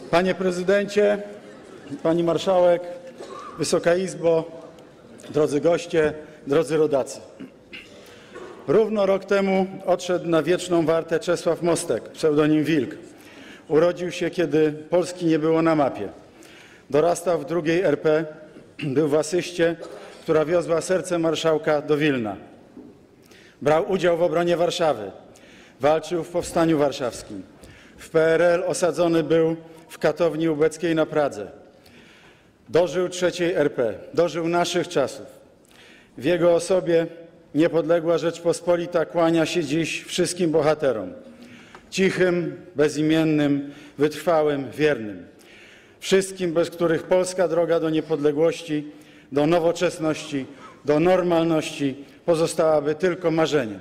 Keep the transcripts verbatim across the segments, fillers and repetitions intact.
Panie Prezydencie, Pani Marszałek, Wysoka Izbo, drodzy goście, drodzy rodacy. Równo rok temu odszedł na wieczną wartę Czesław Mostek, pseudonim Wilk. Urodził się, kiedy Polski nie było na mapie. Dorastał w drugiej R P, był w asyście, która wiozła serce marszałka do Wilna. Brał udział w obronie Warszawy, walczył w Powstaniu Warszawskim. W P R L osadzony był w katowni ubeckiej na Pradze. Dożył trzeciej R P, dożył naszych czasów. W jego osobie niepodległa Rzeczpospolita kłania się dziś wszystkim bohaterom. Cichym, bezimiennym, wytrwałym, wiernym. Wszystkim, bez których polska droga do niepodległości, do nowoczesności, do normalności pozostałaby tylko marzeniem.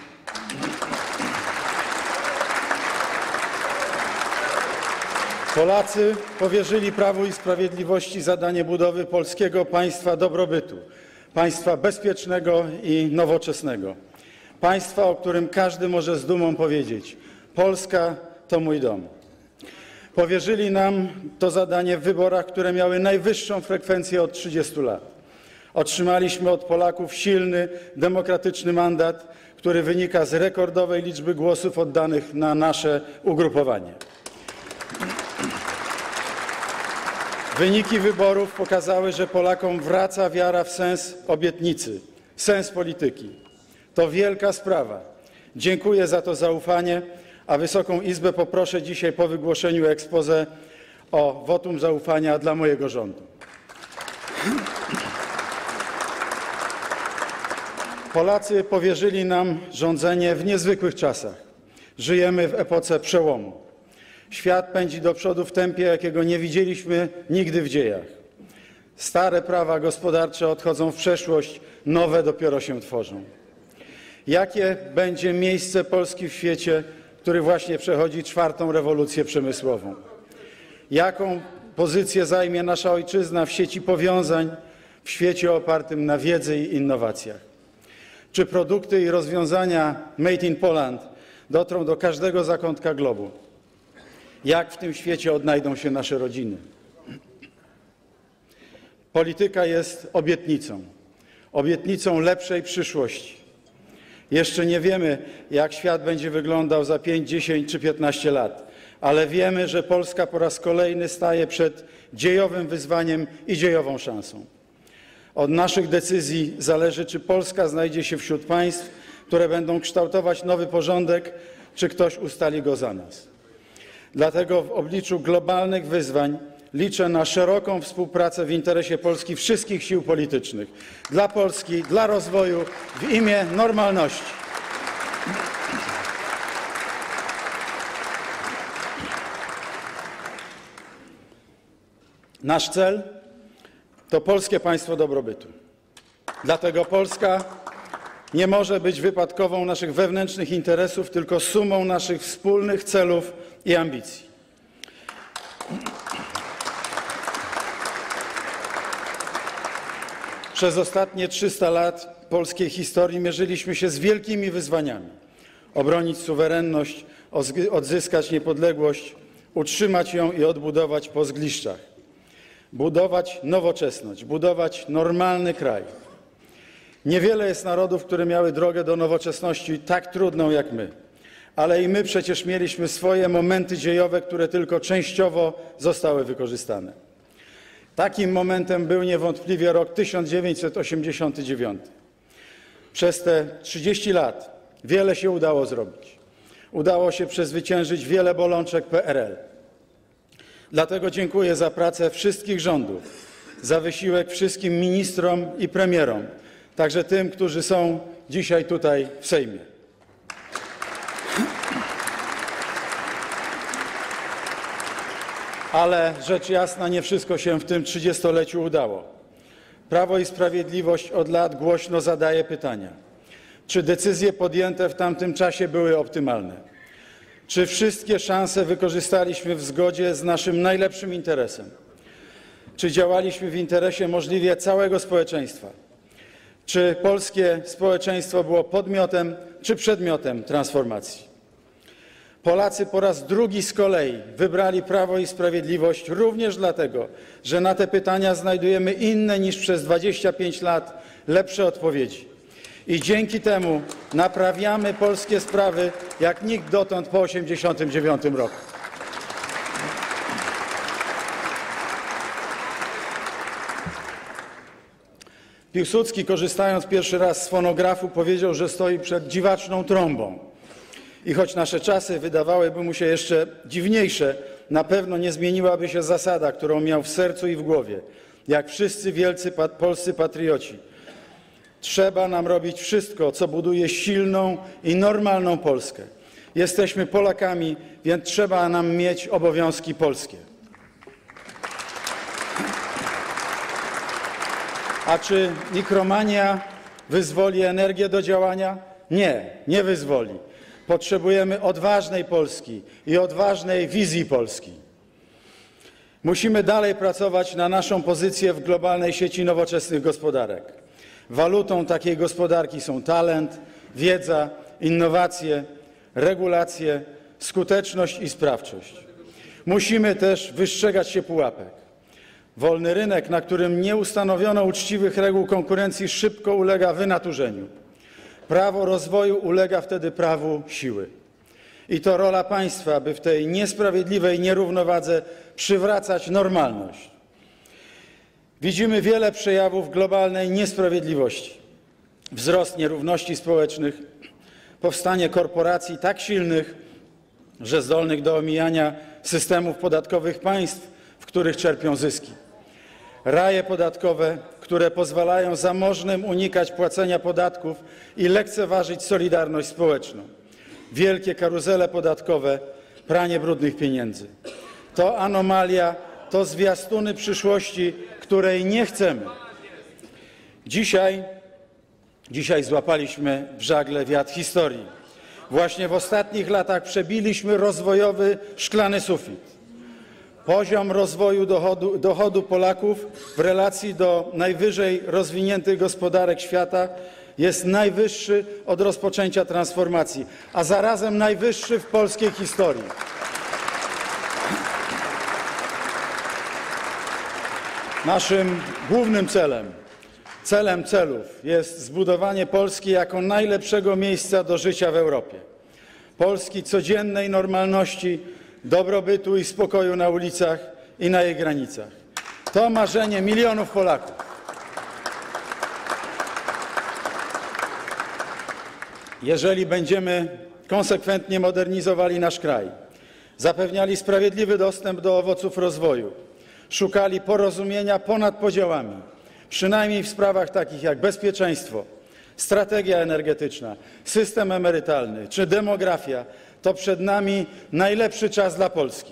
Polacy powierzyli Prawu i Sprawiedliwości zadanie budowy polskiego państwa dobrobytu, państwa bezpiecznego i nowoczesnego. Państwa, o którym każdy może z dumą powiedzieć: Polska to mój dom. Powierzyli nam to zadanie w wyborach, które miały najwyższą frekwencję od trzydziestu lat. Otrzymaliśmy od Polaków silny, demokratyczny mandat, który wynika z rekordowej liczby głosów oddanych na nasze ugrupowanie. Wyniki wyborów pokazały, że Polakom wraca wiara w sens obietnicy, sens polityki. To wielka sprawa. Dziękuję za to zaufanie, a Wysoką Izbę poproszę dzisiaj po wygłoszeniu exposé o wotum zaufania dla mojego rządu. Polacy powierzyli nam rządzenie w niezwykłych czasach. Żyjemy w epoce przełomu. Świat pędzi do przodu w tempie, jakiego nie widzieliśmy nigdy w dziejach. Stare prawa gospodarcze odchodzą w przeszłość, nowe dopiero się tworzą. Jakie będzie miejsce Polski w świecie, który właśnie przechodzi czwartą rewolucję przemysłową? Jaką pozycję zajmie nasza ojczyzna w sieci powiązań, w świecie opartym na wiedzy i innowacjach? Czy produkty i rozwiązania Made in Poland dotrą do każdego zakątka globu? Jak w tym świecie odnajdą się nasze rodziny? Polityka jest obietnicą, obietnicą lepszej przyszłości. Jeszcze nie wiemy, jak świat będzie wyglądał za pięć, dziesięć czy piętnaście lat, ale wiemy, że Polska po raz kolejny staje przed dziejowym wyzwaniem i dziejową szansą. Od naszych decyzji zależy, czy Polska znajdzie się wśród państw, które będą kształtować nowy porządek, czy ktoś ustali go za nas. Dlatego w obliczu globalnych wyzwań liczę na szeroką współpracę w interesie Polski wszystkich sił politycznych. Dla Polski, dla rozwoju, w imię normalności. Nasz cel to polskie państwo dobrobytu. Dlatego Polska nie może być wypadkową naszych wewnętrznych interesów, tylko sumą naszych wspólnych celów i ambicji. Przez ostatnie trzysta lat polskiej historii mierzyliśmy się z wielkimi wyzwaniami. Obronić suwerenność, odzyskać niepodległość, utrzymać ją i odbudować po zgliszczach. Budować nowoczesność, budować normalny kraj. Niewiele jest narodów, które miały drogę do nowoczesności tak trudną jak my. Ale i my przecież mieliśmy swoje momenty dziejowe, które tylko częściowo zostały wykorzystane. Takim momentem był niewątpliwie rok tysiąc dziewięćset osiemdziesiąty dziewiąty. Przez te trzydzieści lat wiele się udało zrobić. Udało się przezwyciężyć wiele bolączek P R L. Dlatego dziękuję za pracę wszystkich rządów, za wysiłek wszystkim ministrom i premierom, także tym, którzy są dzisiaj tutaj w Sejmie. Ale rzecz jasna, nie wszystko się w tym trzydziestoleciu udało. Prawo i Sprawiedliwość od lat głośno zadaje pytania: czy decyzje podjęte w tamtym czasie były optymalne? Czy wszystkie szanse wykorzystaliśmy w zgodzie z naszym najlepszym interesem? Czy działaliśmy w interesie możliwie całego społeczeństwa? Czy polskie społeczeństwo było podmiotem czy przedmiotem transformacji? Polacy po raz drugi z kolei wybrali Prawo i Sprawiedliwość również dlatego, że na te pytania znajdujemy inne niż przez dwadzieścia pięć lat lepsze odpowiedzi. I dzięki temu naprawiamy polskie sprawy jak nikt dotąd po tysiąc dziewięćset osiemdziesiątym dziewiątym roku. Piłsudski, korzystając pierwszy raz z fonografu, powiedział, że stoi przed dziwaczną trąbą. I choć nasze czasy wydawałyby mu się jeszcze dziwniejsze, na pewno nie zmieniłaby się zasada, którą miał w sercu i w głowie, jak wszyscy wielcy pat- polscy patrioci. Trzeba nam robić wszystko, co buduje silną i normalną Polskę. Jesteśmy Polakami, więc trzeba nam mieć obowiązki polskie. A czy mikromania wyzwoli energię do działania? Nie, nie wyzwoli. Potrzebujemy odważnej Polski i odważnej wizji Polski. Musimy dalej pracować na naszą pozycję w globalnej sieci nowoczesnych gospodarek. Walutą takiej gospodarki są talent, wiedza, innowacje, regulacje, skuteczność i sprawczość. Musimy też wystrzegać się pułapek. Wolny rynek, na którym nie ustanowiono uczciwych reguł konkurencji, szybko ulega wynaturzeniu. Prawo rozwoju ulega wtedy prawu siły. I to rola państwa, aby w tej niesprawiedliwej nierównowadze przywracać normalność. Widzimy wiele przejawów globalnej niesprawiedliwości. Wzrost nierówności społecznych, powstanie korporacji tak silnych, że zdolnych do omijania systemów podatkowych państw, w których czerpią zyski. Raje podatkowe, które pozwalają zamożnym unikać płacenia podatków i lekceważyć solidarność społeczną. Wielkie karuzele podatkowe, pranie brudnych pieniędzy. To anomalia, to zwiastuny przyszłości, której nie chcemy. Dzisiaj, dzisiaj złapaliśmy w żagle wiatr historii. Właśnie w ostatnich latach przebiliśmy rozwojowy szklany sufit. Poziom rozwoju dochodu, dochodu Polaków w relacji do najwyżej rozwiniętych gospodarek świata jest najwyższy od rozpoczęcia transformacji, a zarazem najwyższy w polskiej historii. Naszym głównym celem, celem celów jest zbudowanie Polski jako najlepszego miejsca do życia w Europie. Polski codziennej normalności, dobrobytu i spokoju na ulicach i na jej granicach. To marzenie milionów Polaków. Jeżeli będziemy konsekwentnie modernizowali nasz kraj, zapewniali sprawiedliwy dostęp do owoców rozwoju, szukali porozumienia ponad podziałami, przynajmniej w sprawach takich jak bezpieczeństwo, strategia energetyczna, system emerytalny czy demografia, to przed nami najlepszy czas dla Polski.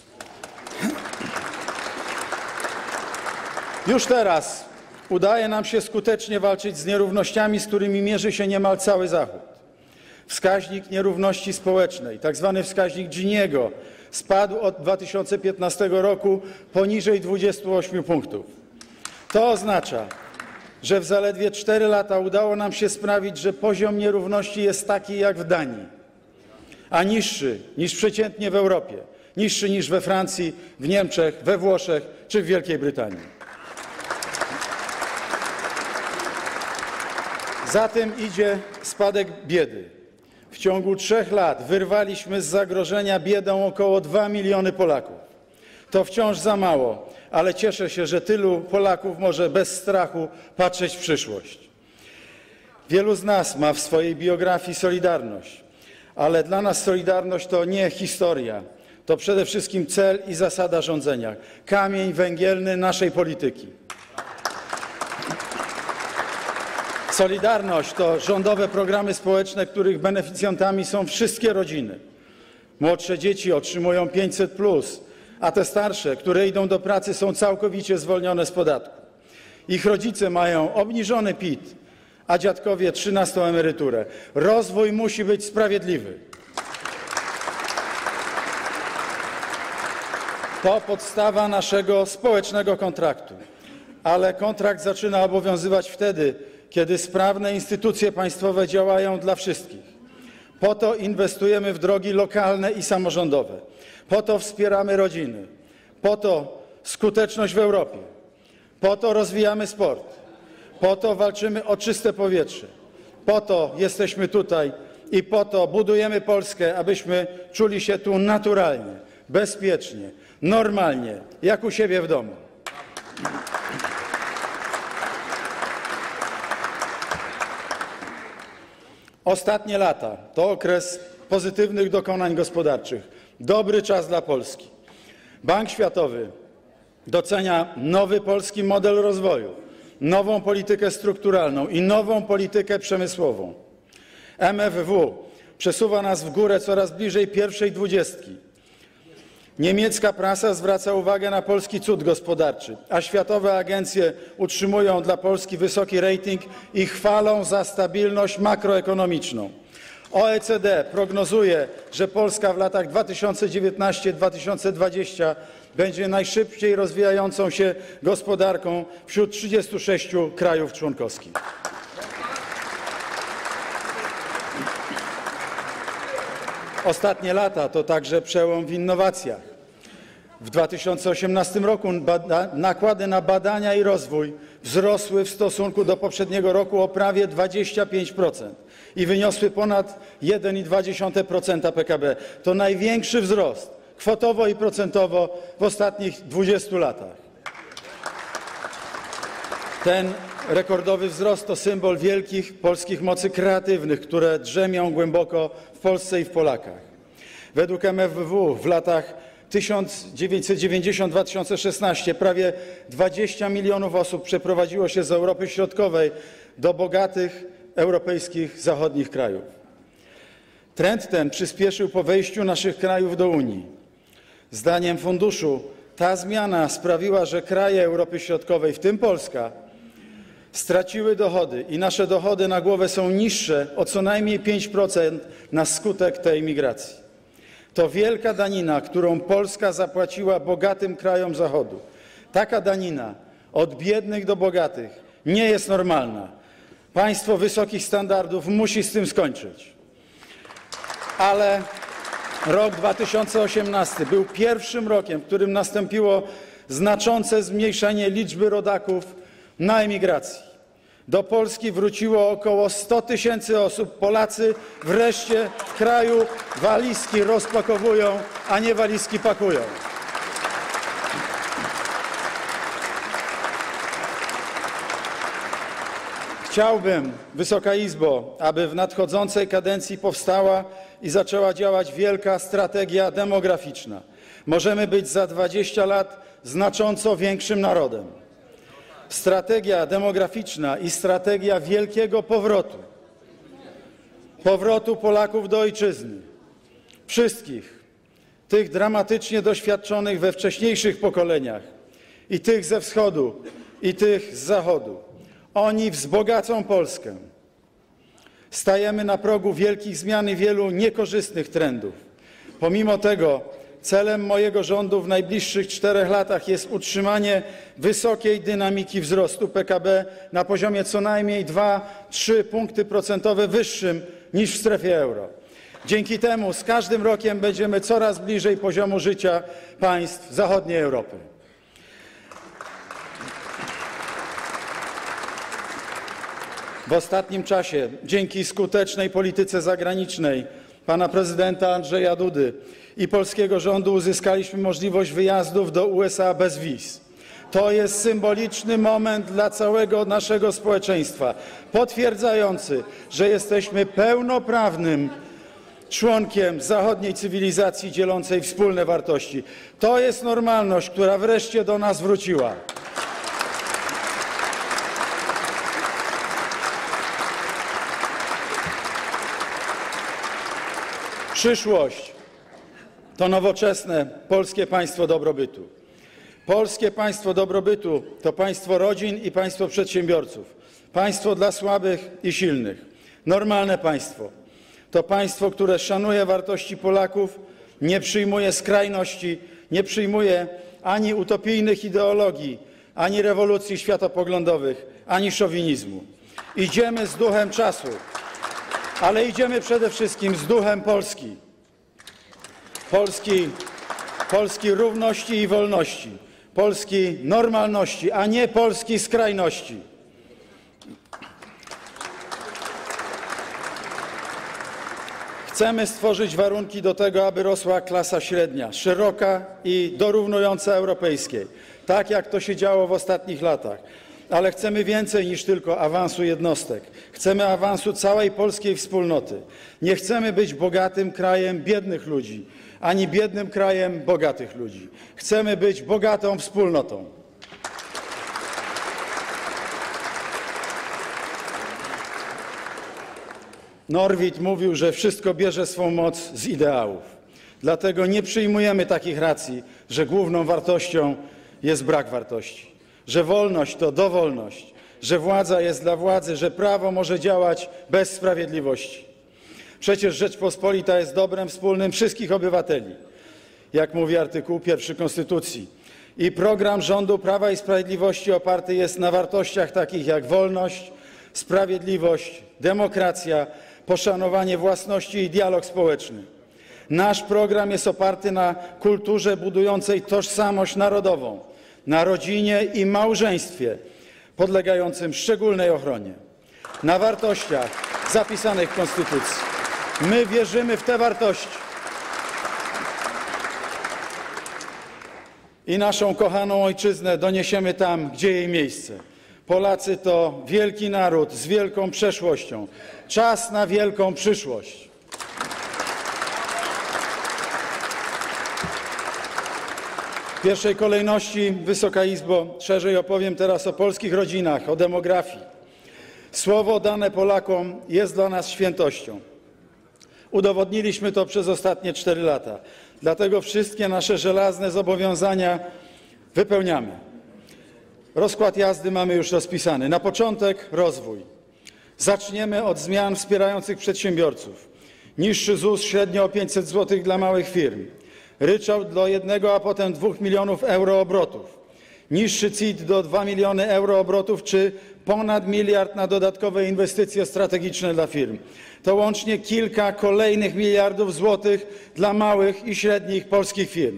Już teraz udaje nam się skutecznie walczyć z nierównościami, z którymi mierzy się niemal cały Zachód. Wskaźnik nierówności społecznej, tak zwany wskaźnik Giniego, spadł od dwa tysiące piętnastego roku poniżej dwudziestu ośmiu punktów. To oznacza, że w zaledwie cztery lata udało nam się sprawić, że poziom nierówności jest taki jak w Danii, a niższy niż przeciętnie w Europie, niższy niż we Francji, w Niemczech, we Włoszech czy w Wielkiej Brytanii. Za tym idzie spadek biedy. W ciągu trzech lat wyrwaliśmy z zagrożenia biedą około dwa miliony Polaków. To wciąż za mało, ale cieszę się, że tylu Polaków może bez strachu patrzeć w przyszłość. Wielu z nas ma w swojej biografii solidarność, ale dla nas solidarność to nie historia, to przede wszystkim cel i zasada rządzenia, kamień węgielny naszej polityki. Solidarność to rządowe programy społeczne, których beneficjentami są wszystkie rodziny. Młodsze dzieci otrzymują pięćset plus, a te starsze, które idą do pracy, są całkowicie zwolnione z podatku. Ich rodzice mają obniżony P I T, a dziadkowie trzynastą emeryturę. Rozwój musi być sprawiedliwy. To podstawa naszego społecznego kontraktu, ale kontrakt zaczyna obowiązywać wtedy, kiedy sprawne instytucje państwowe działają dla wszystkich. Po to inwestujemy w drogi lokalne i samorządowe. Po to wspieramy rodziny. Po to skuteczność w Europie. Po to rozwijamy sport. Po to walczymy o czyste powietrze. Po to jesteśmy tutaj i po to budujemy Polskę, abyśmy czuli się tu naturalnie, bezpiecznie, normalnie, jak u siebie w domu. Ostatnie lata to okres pozytywnych dokonań gospodarczych. Dobry czas dla Polski. Bank Światowy docenia nowy polski model rozwoju, nową politykę strukturalną i nową politykę przemysłową. M F W przesuwa nas w górę coraz bliżej pierwszej dwudziestki. Niemiecka prasa zwraca uwagę na polski cud gospodarczy, a światowe agencje utrzymują dla Polski wysoki rating i chwalą za stabilność makroekonomiczną. O E C D prognozuje, że Polska w latach dwa tysiące dziewiętnastym do dwa tysiące dwudziestego będzie najszybciej rozwijającą się gospodarką wśród trzydziestu sześciu krajów członkowskich. Ostatnie lata to także przełom w innowacjach. W dwa tysiące osiemnastym roku nakłady na badania i rozwój wzrosły w stosunku do poprzedniego roku o prawie dwadzieścia pięć procent i wyniosły ponad jeden i dwa procent P K B. To największy wzrost kwotowo i procentowo w ostatnich dwudziestu latach. Ten rekordowy wzrost to symbol wielkich polskich mocy kreatywnych, które drzemią głęboko w Polsce i w Polakach. Według M F W w latach tysiąc dziewięćset dziewięćdziesiątym do dwa tysiące szesnastego prawie dwadzieścia milionów osób przeprowadziło się z Europy Środkowej do bogatych europejskich zachodnich krajów. Trend ten przyspieszył po wejściu naszych krajów do Unii. Zdaniem funduszu ta zmiana sprawiła, że kraje Europy Środkowej, w tym Polska, straciły dochody i nasze dochody na głowę są niższe o co najmniej pięć procent na skutek tej migracji. To wielka danina, którą Polska zapłaciła bogatym krajom Zachodu. Taka danina od biednych do bogatych nie jest normalna. Państwo wysokich standardów musi z tym skończyć. Ale rok dwa tysiące osiemnasty był pierwszym rokiem, w którym nastąpiło znaczące zmniejszenie liczby rodaków na emigracji. Do Polski wróciło około sto tysięcy osób. Polacy wreszcie w kraju walizki rozpakowują, a nie walizki pakują. Chciałbym, Wysoka Izbo, aby w nadchodzącej kadencji powstała i zaczęła działać wielka strategia demograficzna. Możemy być za dwadzieścia lat znacząco większym narodem. Strategia demograficzna i strategia wielkiego powrotu. Powrotu Polaków do ojczyzny. Wszystkich. Tych dramatycznie doświadczonych we wcześniejszych pokoleniach. I tych ze wschodu, i tych z zachodu. Oni wzbogacą Polskę. Stajemy na progu wielkich zmian i wielu niekorzystnych trendów. Pomimo tego celem mojego rządu w najbliższych czterech latach jest utrzymanie wysokiej dynamiki wzrostu P K B na poziomie co najmniej dwa do trzech punkty procentowe wyższym niż w strefie euro. Dzięki temu z każdym rokiem będziemy coraz bliżej poziomu życia państw zachodniej Europy. W ostatnim czasie, dzięki skutecznej polityce zagranicznej pana prezydenta Andrzeja Dudy i polskiego rządu uzyskaliśmy możliwość wyjazdów do U S A bez wiz. To jest symboliczny moment dla całego naszego społeczeństwa, potwierdzający, że jesteśmy pełnoprawnym członkiem zachodniej cywilizacji dzielącej wspólne wartości. To jest normalność, która wreszcie do nas wróciła. Przyszłość to nowoczesne polskie państwo dobrobytu. Polskie państwo dobrobytu to państwo rodzin i państwo przedsiębiorców. Państwo dla słabych i silnych. Normalne państwo to państwo, które szanuje wartości Polaków, nie przyjmuje skrajności, nie przyjmuje ani utopijnych ideologii, ani rewolucji światopoglądowych, ani szowinizmu. Idziemy z duchem czasu. ale idziemy przede wszystkim z duchem Polski. Polski, Polski równości i wolności, Polski normalności, a nie Polski skrajności. Chcemy stworzyć warunki do tego, aby rosła klasa średnia, szeroka i dorównująca europejskiej, tak jak to się działo w ostatnich latach. Ale chcemy więcej niż tylko awansu jednostek. Chcemy awansu całej polskiej wspólnoty. Nie chcemy być bogatym krajem biednych ludzi, ani biednym krajem bogatych ludzi. Chcemy być bogatą wspólnotą. Norwid mówił, że wszystko bierze swą moc z ideałów. Dlatego nie przyjmujemy takich racji, że główną wartością jest brak wartości, że wolność to dowolność, że władza jest dla władzy, że prawo może działać bez sprawiedliwości. Przecież Rzeczpospolita jest dobrem wspólnym wszystkich obywateli, jak mówi artykuł pierwszy Konstytucji. I program rządu Prawa i Sprawiedliwości oparty jest na wartościach takich jak wolność, sprawiedliwość, demokracja, poszanowanie własności i dialog społeczny. Nasz program jest oparty na kulturze budującej tożsamość narodową, na rodzinie i małżeństwie podlegającym szczególnej ochronie, na wartościach zapisanych w Konstytucji. My wierzymy w te wartości i naszą kochaną ojczyznę doniesiemy tam, gdzie jej miejsce. Polacy to wielki naród z wielką przeszłością. Czas na wielką przyszłość. W pierwszej kolejności, Wysoka Izbo, szerzej opowiem teraz o polskich rodzinach, o demografii. Słowo dane Polakom jest dla nas świętością. Udowodniliśmy to przez ostatnie cztery lata. Dlatego wszystkie nasze żelazne zobowiązania wypełniamy. Rozkład jazdy mamy już rozpisany. Na początek rozwój. Zaczniemy od zmian wspierających przedsiębiorców. Niższy ZUS średnio o pięćset złotych dla małych firm. Ryczałt do jednego, a potem dwóch milionów euro obrotów. Niższy C I T do dwa miliony euro obrotów, czy ponad miliard na dodatkowe inwestycje strategiczne dla firm. To łącznie kilka kolejnych miliardów złotych dla małych i średnich polskich firm.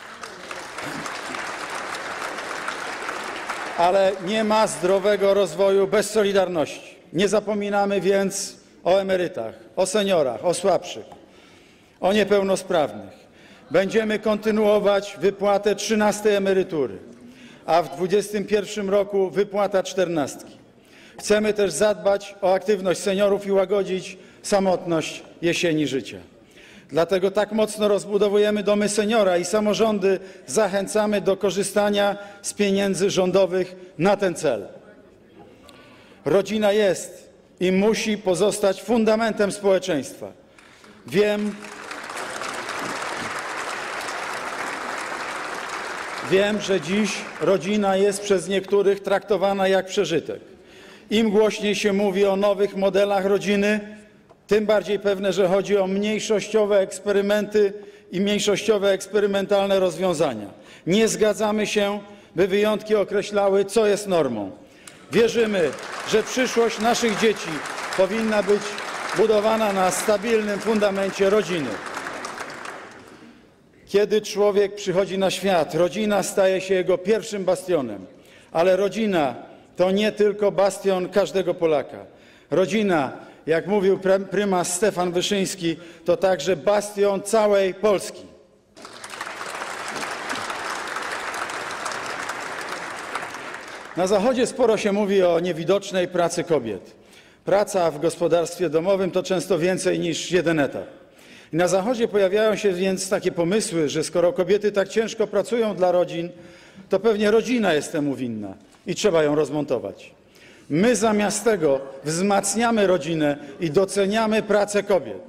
Ale nie ma zdrowego rozwoju bez solidarności. Nie zapominamy więc o emerytach, o seniorach, o słabszych, o niepełnosprawnych. Będziemy kontynuować wypłatę trzynastej emerytury, a w dwudziestym pierwszym roku wypłata czternastki. Chcemy też zadbać o aktywność seniorów i łagodzić samotność jesieni życia. Dlatego tak mocno rozbudowujemy domy seniora i samorządy zachęcamy do korzystania z pieniędzy rządowych na ten cel. Rodzina jest i musi pozostać fundamentem społeczeństwa. Wiem, wiem, że dziś rodzina jest przez niektórych traktowana jak przeżytek. Im głośniej się mówi o nowych modelach rodziny, tym bardziej pewne, że chodzi o mniejszościowe eksperymenty i mniejszościowe eksperymentalne rozwiązania. Nie zgadzamy się, by wyjątki określały, co jest normą. Wierzymy, że przyszłość naszych dzieci powinna być budowana na stabilnym fundamencie rodziny. Kiedy człowiek przychodzi na świat, rodzina staje się jego pierwszym bastionem. Ale rodzina to nie tylko bastion każdego Polaka. Rodzina, jak mówił prymas Stefan Wyszyński, to także bastion całej Polski. Na Zachodzie sporo się mówi o niewidocznej pracy kobiet. Praca w gospodarstwie domowym to często więcej niż jeden etat. I na Zachodzie pojawiają się więc takie pomysły, że skoro kobiety tak ciężko pracują dla rodzin, to pewnie rodzina jest temu winna i trzeba ją rozmontować. My zamiast tego wzmacniamy rodzinę i doceniamy pracę kobiet.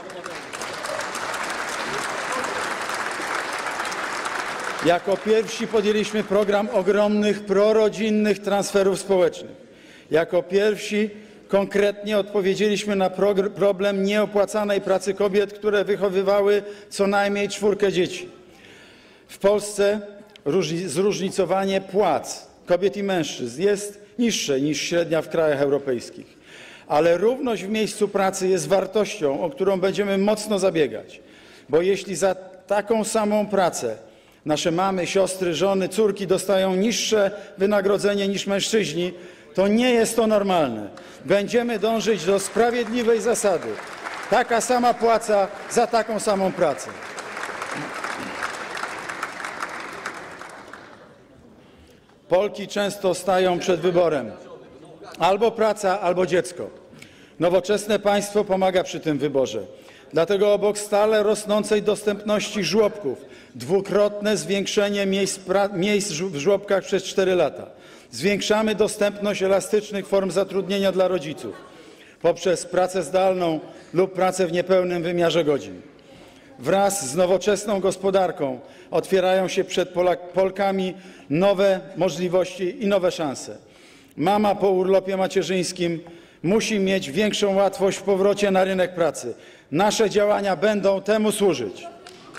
Jako pierwsi podjęliśmy program ogromnych prorodzinnych transferów społecznych. Jako pierwsi konkretnie odpowiedzieliśmy na problem nieopłacanej pracy kobiet, które wychowywały co najmniej czwórkę dzieci. W Polsce zróżnicowanie płac kobiet i mężczyzn jest niższe niż średnia w krajach europejskich. Ale równość w miejscu pracy jest wartością, o którą będziemy mocno zabiegać, bo jeśli za taką samą pracę nasze mamy, siostry, żony, córki dostają niższe wynagrodzenie niż mężczyźni, to nie jest to normalne. Będziemy dążyć do sprawiedliwej zasady. Taka sama płaca za taką samą pracę. Polki często stają przed wyborem: albo praca, albo dziecko. Nowoczesne państwo pomaga przy tym wyborze. Dlatego obok stale rosnącej dostępności żłobków dwukrotne zwiększenie miejsc, miejsc w żłobkach przez cztery lata. Zwiększamy dostępność elastycznych form zatrudnienia dla rodziców poprzez pracę zdalną lub pracę w niepełnym wymiarze godzin. Wraz z nowoczesną gospodarką otwierają się przed Polak Polkami nowe możliwości i nowe szanse. Mama po urlopie macierzyńskim musi mieć większą łatwość w powrocie na rynek pracy. Nasze działania będą temu służyć.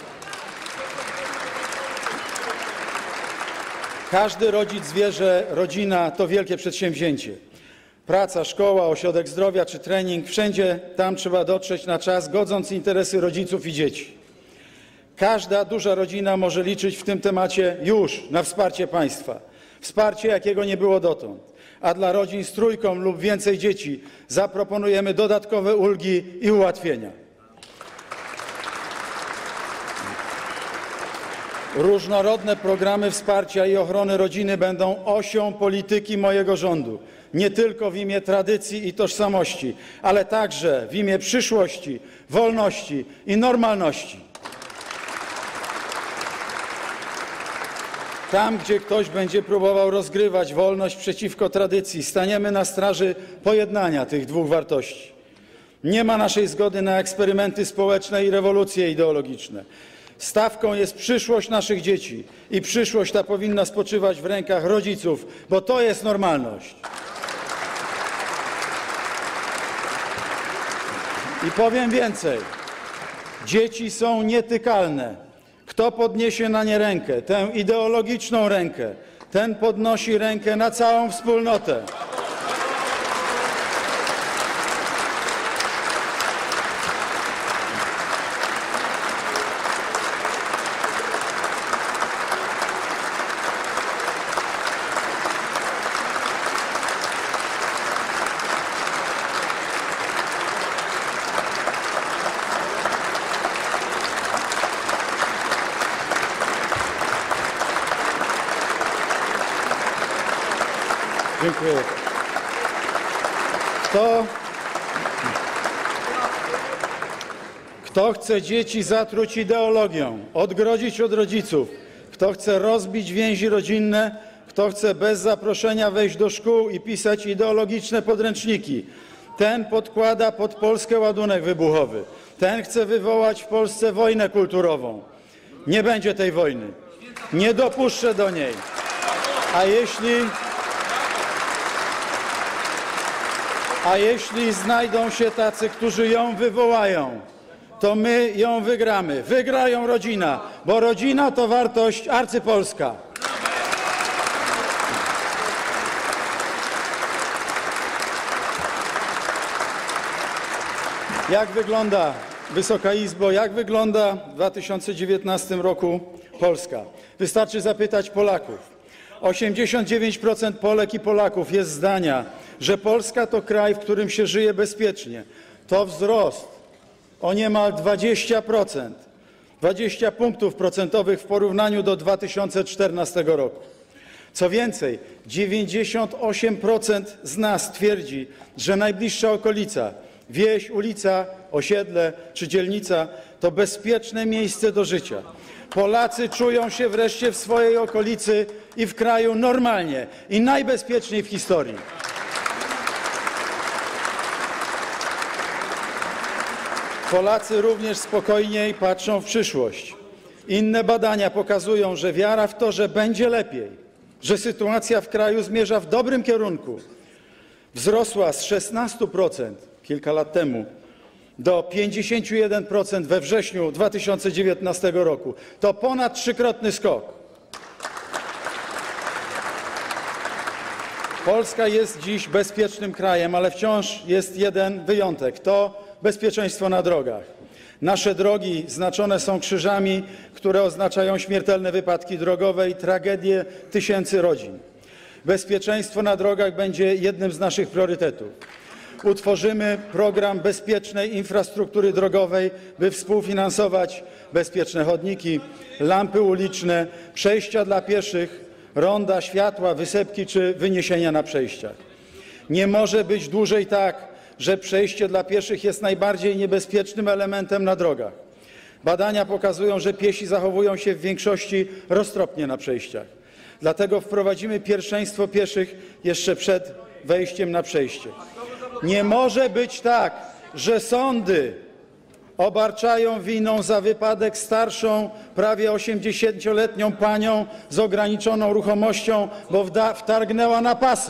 Każdy rodzic wie, że rodzina to wielkie przedsięwzięcie. Praca, szkoła, ośrodek zdrowia czy trening, wszędzie tam trzeba dotrzeć na czas, godząc interesy rodziców i dzieci. Każda duża rodzina może liczyć w tym temacie już na wsparcie państwa. Wsparcie, jakiego nie było dotąd. A dla rodzin z trójką lub więcej dzieci zaproponujemy dodatkowe ulgi i ułatwienia. Różnorodne programy wsparcia i ochrony rodziny będą osią polityki mojego rządu. Nie tylko w imię tradycji i tożsamości, ale także w imię przyszłości, wolności i normalności. Tam, gdzie ktoś będzie próbował rozgrywać wolność przeciwko tradycji, staniemy na straży pojednania tych dwóch wartości. Nie ma naszej zgody na eksperymenty społeczne i rewolucje ideologiczne. Stawką jest przyszłość naszych dzieci i przyszłość ta powinna spoczywać w rękach rodziców, bo to jest normalność. I powiem więcej. Dzieci są nietykalne. Kto podniesie na nie rękę, tę ideologiczną rękę, ten podnosi rękę na całą wspólnotę. Dziękuję. Kto, kto chce dzieci zatruć ideologią, odgrodzić od rodziców, kto chce rozbić więzi rodzinne, kto chce bez zaproszenia wejść do szkół i pisać ideologiczne podręczniki, ten podkłada pod Polskę ładunek wybuchowy. Ten chce wywołać w Polsce wojnę kulturową. Nie będzie tej wojny. Nie dopuszczę do niej. A jeśli... A jeśli znajdą się tacy, którzy ją wywołają, to my ją wygramy. Wygrają rodzina, bo rodzina to wartość arcypolska. Jak wygląda, Wysoka Izbo, jak wygląda w dwa tysiące dziewiętnastym roku Polska? Wystarczy zapytać Polaków. osiemdziesiąt dziewięć procent Polek i Polaków jest zdania, że Polska to kraj, w którym się żyje bezpiecznie. To wzrost o niemal dwadzieścia procent, dwadzieścia punktów procentowych w porównaniu do dwa tysiące czternastego roku. Co więcej, dziewięćdziesiąt osiem procent z nas twierdzi, że najbliższa okolica, wieś, ulica, osiedle czy dzielnica to bezpieczne miejsce do życia. Polacy czują się wreszcie w swojej okolicy i w kraju normalnie i najbezpieczniej w historii. Polacy również spokojniej patrzą w przyszłość. Inne badania pokazują, że wiara w to, że będzie lepiej, że sytuacja w kraju zmierza w dobrym kierunku, wzrosła z szesnastu procent kilka lat temu do pięćdziesięciu jeden procent we wrześniu dwa tysiące dziewiętnastego roku. To ponad trzykrotny skok. Polska jest dziś bezpiecznym krajem, ale wciąż jest jeden wyjątek. To bezpieczeństwo na drogach. Nasze drogi znaczone są krzyżami, które oznaczają śmiertelne wypadki drogowe i tragedie tysięcy rodzin. Bezpieczeństwo na drogach będzie jednym z naszych priorytetów. Utworzymy program bezpiecznej infrastruktury drogowej, by współfinansować bezpieczne chodniki, lampy uliczne, przejścia dla pieszych, ronda, światła, wysepki czy wyniesienia na przejściach. Nie może być dłużej tak, że przejście dla pieszych jest najbardziej niebezpiecznym elementem na drogach. Badania pokazują, że piesi zachowują się w większości roztropnie na przejściach. Dlatego wprowadzimy pierwszeństwo pieszych jeszcze przed wejściem na przejście. Nie może być tak, że sądy obarczają winą za wypadek starszą, prawie osiemdziesięcioletnią panią z ograniczoną ruchomością, bo wtargnęła na pasy.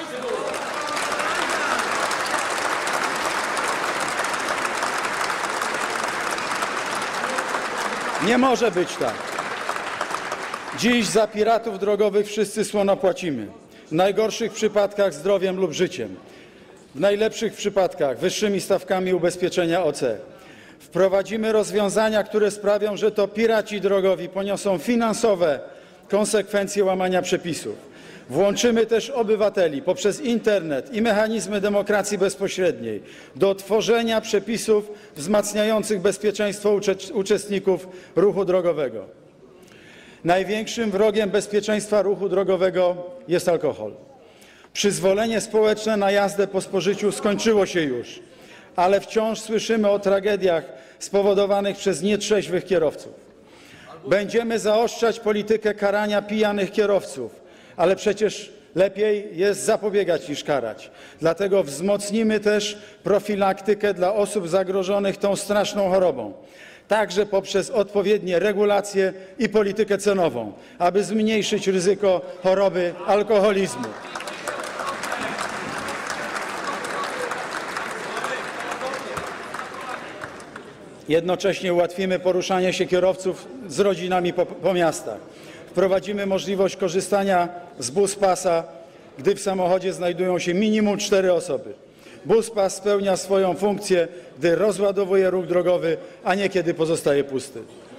Nie może być tak. Dziś za piratów drogowych wszyscy słono płacimy. W najgorszych przypadkach zdrowiem lub życiem. W najlepszych przypadkach wyższymi stawkami ubezpieczenia O C. Wprowadzimy rozwiązania, które sprawią, że to piraci drogowi poniosą finansowe konsekwencje łamania przepisów. Włączymy też obywateli poprzez internet i mechanizmy demokracji bezpośredniej do tworzenia przepisów wzmacniających bezpieczeństwo uczestników ruchu drogowego. Największym wrogiem bezpieczeństwa ruchu drogowego jest alkohol. Przyzwolenie społeczne na jazdę po spożyciu skończyło się już, ale wciąż słyszymy o tragediach spowodowanych przez nietrzeźwych kierowców. Będziemy zaostrzać politykę karania pijanych kierowców, ale przecież lepiej jest zapobiegać niż karać. Dlatego wzmocnimy też profilaktykę dla osób zagrożonych tą straszną chorobą, także poprzez odpowiednie regulacje i politykę cenową, aby zmniejszyć ryzyko choroby alkoholizmu. Jednocześnie ułatwimy poruszanie się kierowców z rodzinami po, po miastach. Wprowadzimy możliwość korzystania z buspasa, gdy w samochodzie znajdują się minimum cztery osoby. Buspas spełnia swoją funkcję, gdy rozładowuje ruch drogowy, a nie kiedy pozostaje pusty.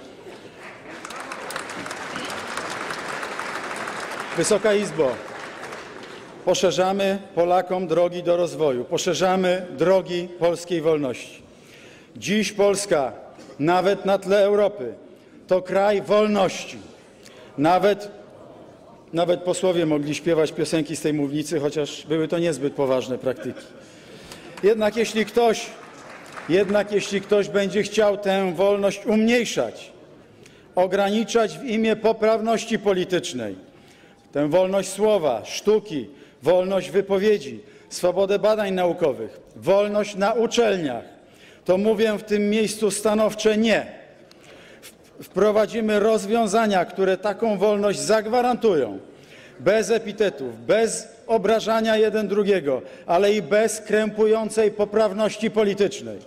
Wysoka Izbo, poszerzamy Polakom drogi do rozwoju, poszerzamy drogi polskiej wolności. Dziś Polska, nawet na tle Europy, to kraj wolności. Nawet, nawet posłowie mogli śpiewać piosenki z tej mównicy, chociaż były to niezbyt poważne praktyki. Jednak jeśli ktoś, jednak jeśli ktoś będzie chciał tę wolność umniejszać, ograniczać w imię poprawności politycznej, tę wolność słowa, sztuki, wolność wypowiedzi, swobodę badań naukowych, wolność na uczelniach, to mówię w tym miejscu stanowcze nie. Wprowadzimy rozwiązania, które taką wolność zagwarantują, bez epitetów, bez obrażania jeden drugiego, ale i bez krępującej poprawności politycznej.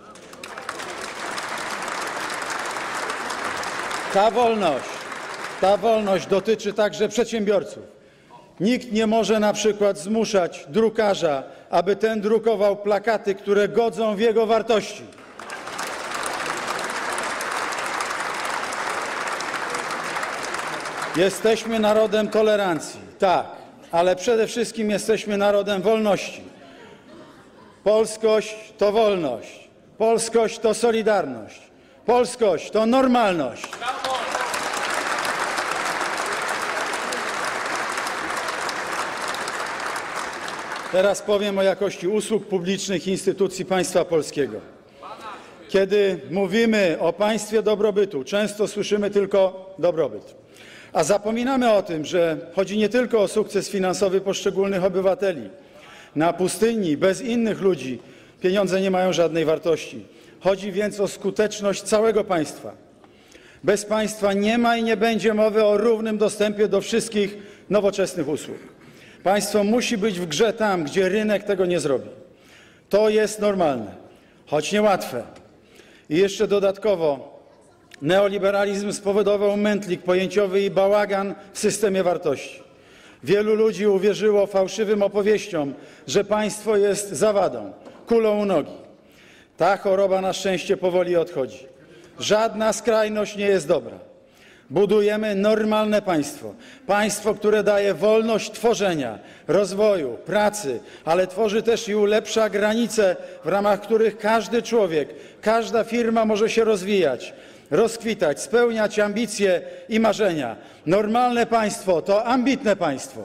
Ta wolność, ta wolność dotyczy także przedsiębiorców. Nikt nie może na przykład zmuszać drukarza, aby ten drukował plakaty, które godzą w jego wartości. Jesteśmy narodem tolerancji, tak, ale przede wszystkim jesteśmy narodem wolności. Polskość to wolność, polskość to solidarność, polskość to normalność. Teraz powiem o jakości usług publicznych instytucji państwa polskiego. Kiedy mówimy o państwie dobrobytu, często słyszymy tylko dobrobyt. A zapominamy o tym, że chodzi nie tylko o sukces finansowy poszczególnych obywateli. Na pustyni bez innych ludzi pieniądze nie mają żadnej wartości. Chodzi więc o skuteczność całego państwa. Bez państwa nie ma i nie będzie mowy o równym dostępie do wszystkich nowoczesnych usług. Państwo musi być w grze tam, gdzie rynek tego nie zrobi. To jest normalne, choć niełatwe. I jeszcze dodatkowo neoliberalizm spowodował mętlik pojęciowy i bałagan w systemie wartości. Wielu ludzi uwierzyło fałszywym opowieściom, że państwo jest zawadą, kulą u nogi. Ta choroba na szczęście powoli odchodzi. Żadna skrajność nie jest dobra. Budujemy normalne państwo. Państwo, które daje wolność tworzenia, rozwoju, pracy, ale tworzy też i ulepsza granice, w ramach których każdy człowiek, każda firma może się rozwijać, rozkwitać, spełniać ambicje i marzenia. Normalne państwo to ambitne państwo.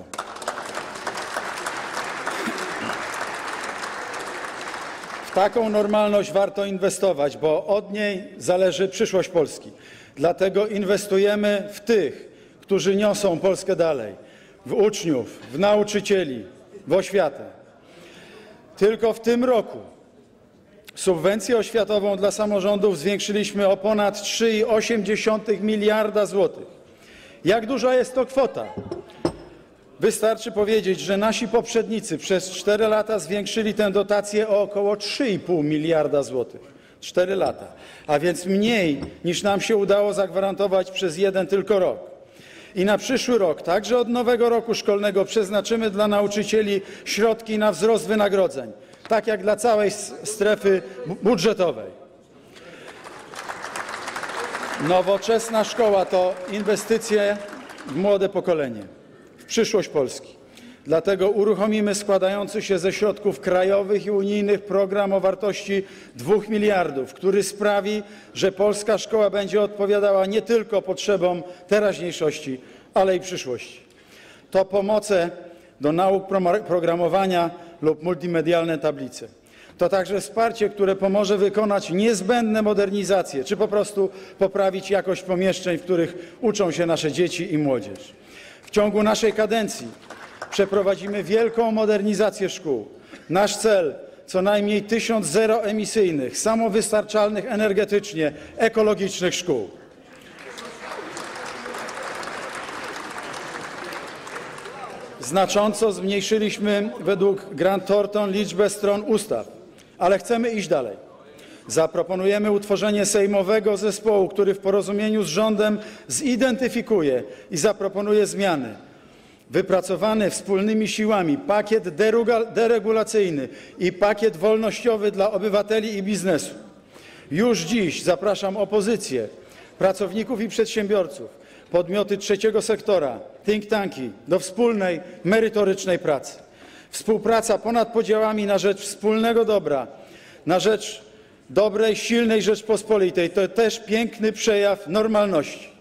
W taką normalność warto inwestować, bo od niej zależy przyszłość Polski. Dlatego inwestujemy w tych, którzy niosą Polskę dalej, w uczniów, w nauczycieli, w oświatę. Tylko w tym roku subwencję oświatową dla samorządów zwiększyliśmy o ponad trzy i osiem dziesiątych miliarda złotych. Jak duża jest to kwota? Wystarczy powiedzieć, że nasi poprzednicy przez cztery lata zwiększyli tę dotację o około trzy i pół miliarda złotych. cztery lata, a więc mniej niż nam się udało zagwarantować przez jeden tylko rok. I na przyszły rok, także od nowego roku szkolnego, przeznaczymy dla nauczycieli środki na wzrost wynagrodzeń, tak jak dla całej strefy budżetowej. Nowoczesna szkoła to inwestycje w młode pokolenie, w przyszłość Polski. Dlatego uruchomimy składający się ze środków krajowych i unijnych program o wartości dwóch miliardów, który sprawi, że polska szkoła będzie odpowiadała nie tylko potrzebom teraźniejszości, ale i przyszłości. To pomoce do nauk programowania lub multimedialne tablice. To także wsparcie, które pomoże wykonać niezbędne modernizacje, czy po prostu poprawić jakość pomieszczeń, w których uczą się nasze dzieci i młodzież. W ciągu naszej kadencji przeprowadzimy wielką modernizację szkół. Nasz cel co najmniej tysiąc zeroemisyjnych, samowystarczalnych energetycznie, ekologicznych szkół. Znacząco zmniejszyliśmy według Grant Thornton liczbę stron ustaw, ale chcemy iść dalej. Zaproponujemy utworzenie sejmowego zespołu, który w porozumieniu z rządem zidentyfikuje i zaproponuje zmiany. Wypracowany wspólnymi siłami pakiet deregulacyjny i pakiet wolnościowy dla obywateli i biznesu. Już dziś zapraszam opozycję, pracowników i przedsiębiorców, podmioty trzeciego sektora, think tanki do wspólnej, merytorycznej pracy. Współpraca ponad podziałami na rzecz wspólnego dobra, na rzecz dobrej, silnej Rzeczpospolitej to też piękny przejaw normalności.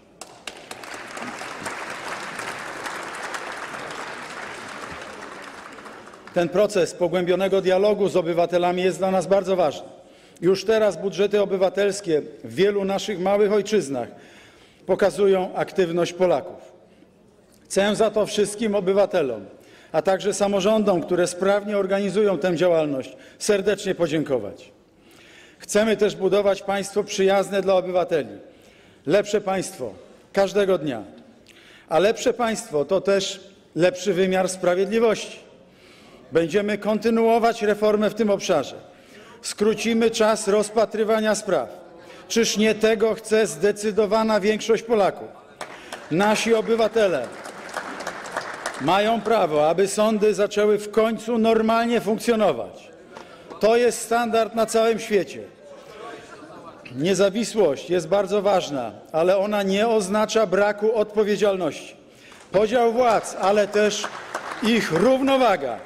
Ten proces pogłębionego dialogu z obywatelami jest dla nas bardzo ważny. Już teraz budżety obywatelskie w wielu naszych małych ojczyznach pokazują aktywność Polaków. Chcę za to wszystkim obywatelom, a także samorządom, które sprawnie organizują tę działalność, serdecznie podziękować. Chcemy też budować państwo przyjazne dla obywateli. Lepsze państwo każdego dnia. A lepsze państwo to też lepszy wymiar sprawiedliwości. Będziemy kontynuować reformę w tym obszarze. Skrócimy czas rozpatrywania spraw. Czyż nie tego chce zdecydowana większość Polaków? Nasi obywatele mają prawo, aby sądy zaczęły w końcu normalnie funkcjonować. To jest standard na całym świecie. Niezawisłość jest bardzo ważna, ale ona nie oznacza braku odpowiedzialności. Podział władz, ale też ich równowaga.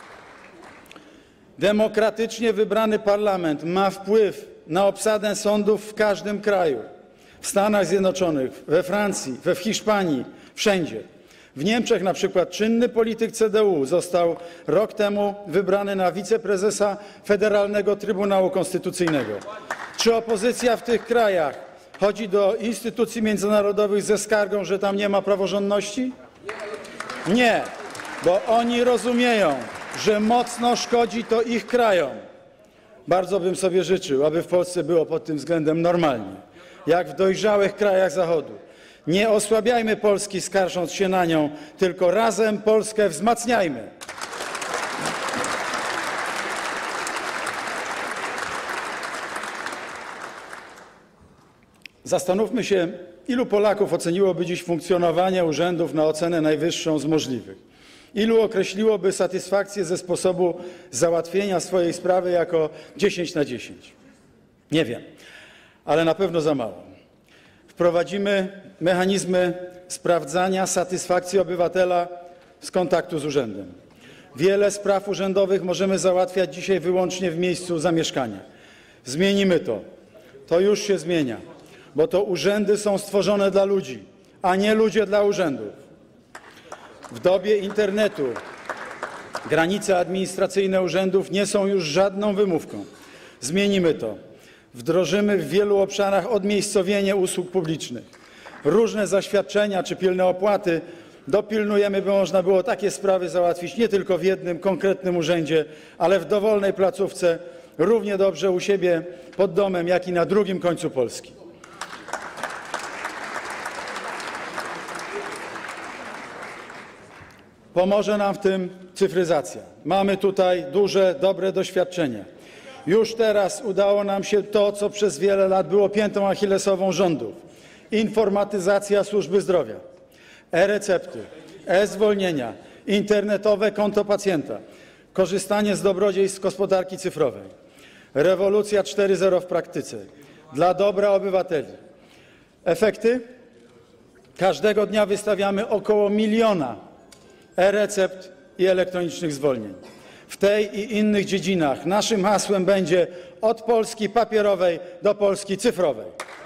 Demokratycznie wybrany parlament ma wpływ na obsadę sądów w każdym kraju. W Stanach Zjednoczonych, we Francji, we Hiszpanii, wszędzie. W Niemczech na przykład czynny polityk C D U został rok temu wybrany na wiceprezesa Federalnego Trybunału Konstytucyjnego. Czy opozycja w tych krajach chodzi do instytucji międzynarodowych ze skargą, że tam nie ma praworządności? Nie, bo oni rozumieją, że mocno szkodzi to ich krajom. Bardzo bym sobie życzył, aby w Polsce było pod tym względem normalnie, jak w dojrzałych krajach Zachodu. Nie osłabiajmy Polski, skarżąc się na nią, tylko razem Polskę wzmacniajmy. Zastanówmy się, ilu Polaków oceniłoby dziś funkcjonowanie urzędów na ocenę najwyższą z możliwych. Ilu określiłoby satysfakcję ze sposobu załatwienia swojej sprawy jako dziesięć na dziesięć? Nie wiem, ale na pewno za mało. Wprowadzimy mechanizmy sprawdzania satysfakcji obywatela z kontaktu z urzędem. Wiele spraw urzędowych możemy załatwiać dzisiaj wyłącznie w miejscu zamieszkania. Zmienimy to. To już się zmienia, bo to urzędy są stworzone dla ludzi, a nie ludzie dla urzędów. W dobie internetu granice administracyjne urzędów nie są już żadną wymówką. Zmienimy to. Wdrożymy w wielu obszarach odmiejscowienie usług publicznych. Różne zaświadczenia czy pilne opłaty dopilnujemy, by można było takie sprawy załatwić nie tylko w jednym konkretnym urzędzie, ale w dowolnej placówce, równie dobrze u siebie pod domem, jak i na drugim końcu Polski. Pomoże nam w tym cyfryzacja. Mamy tutaj duże, dobre doświadczenia. Już teraz udało nam się to, co przez wiele lat było piętą achillesową rządów. Informatyzacja służby zdrowia, e-recepty, e-zwolnienia, internetowe konto pacjenta, korzystanie z dobrodziejstw gospodarki cyfrowej. Rewolucja cztery zero w praktyce dla dobra obywateli. Efekty? Każdego dnia wystawiamy około miliona e-recept i elektronicznych zwolnień. W tej i innych dziedzinach naszym hasłem będzie od Polski papierowej do Polski cyfrowej.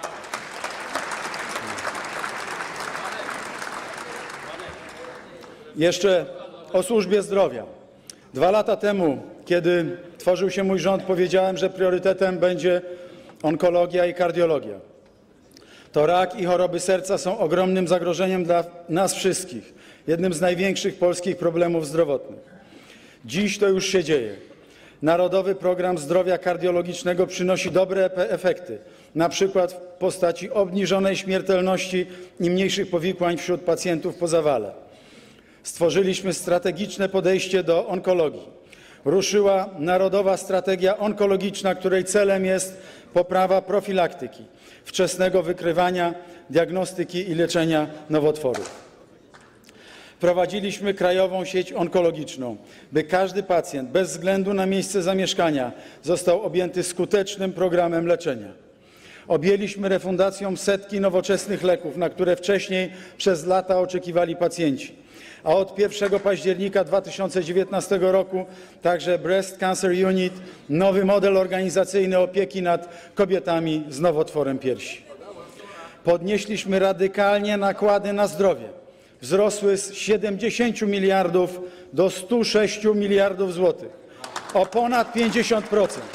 Jeszcze o służbie zdrowia. Dwa lata temu, kiedy tworzył się mój rząd, powiedziałem, że priorytetem będzie onkologia i kardiologia. To rak i choroby serca są ogromnym zagrożeniem dla nas wszystkich, jednym z największych polskich problemów zdrowotnych. Dziś to już się dzieje. Narodowy Program Zdrowia Kardiologicznego przynosi dobre efekty, na przykład w postaci obniżonej śmiertelności i mniejszych powikłań wśród pacjentów po zawale. Stworzyliśmy strategiczne podejście do onkologii. Ruszyła Narodowa Strategia Onkologiczna, której celem jest poprawa profilaktyki, wczesnego wykrywania, diagnostyki i leczenia nowotworów. Wprowadziliśmy krajową sieć onkologiczną, by każdy pacjent bez względu na miejsce zamieszkania został objęty skutecznym programem leczenia. Objęliśmy refundacją setki nowoczesnych leków, na które wcześniej przez lata oczekiwali pacjenci. A od pierwszego października dwa tysiące dziewiętnastego roku także Breast Cancer Unit, nowy model organizacyjny opieki nad kobietami z nowotworem piersi. Podnieśliśmy radykalnie nakłady na zdrowie. Wzrosły z siedemdziesięciu miliardów do stu sześciu miliardów złotych, o ponad pięćdziesiąt procent.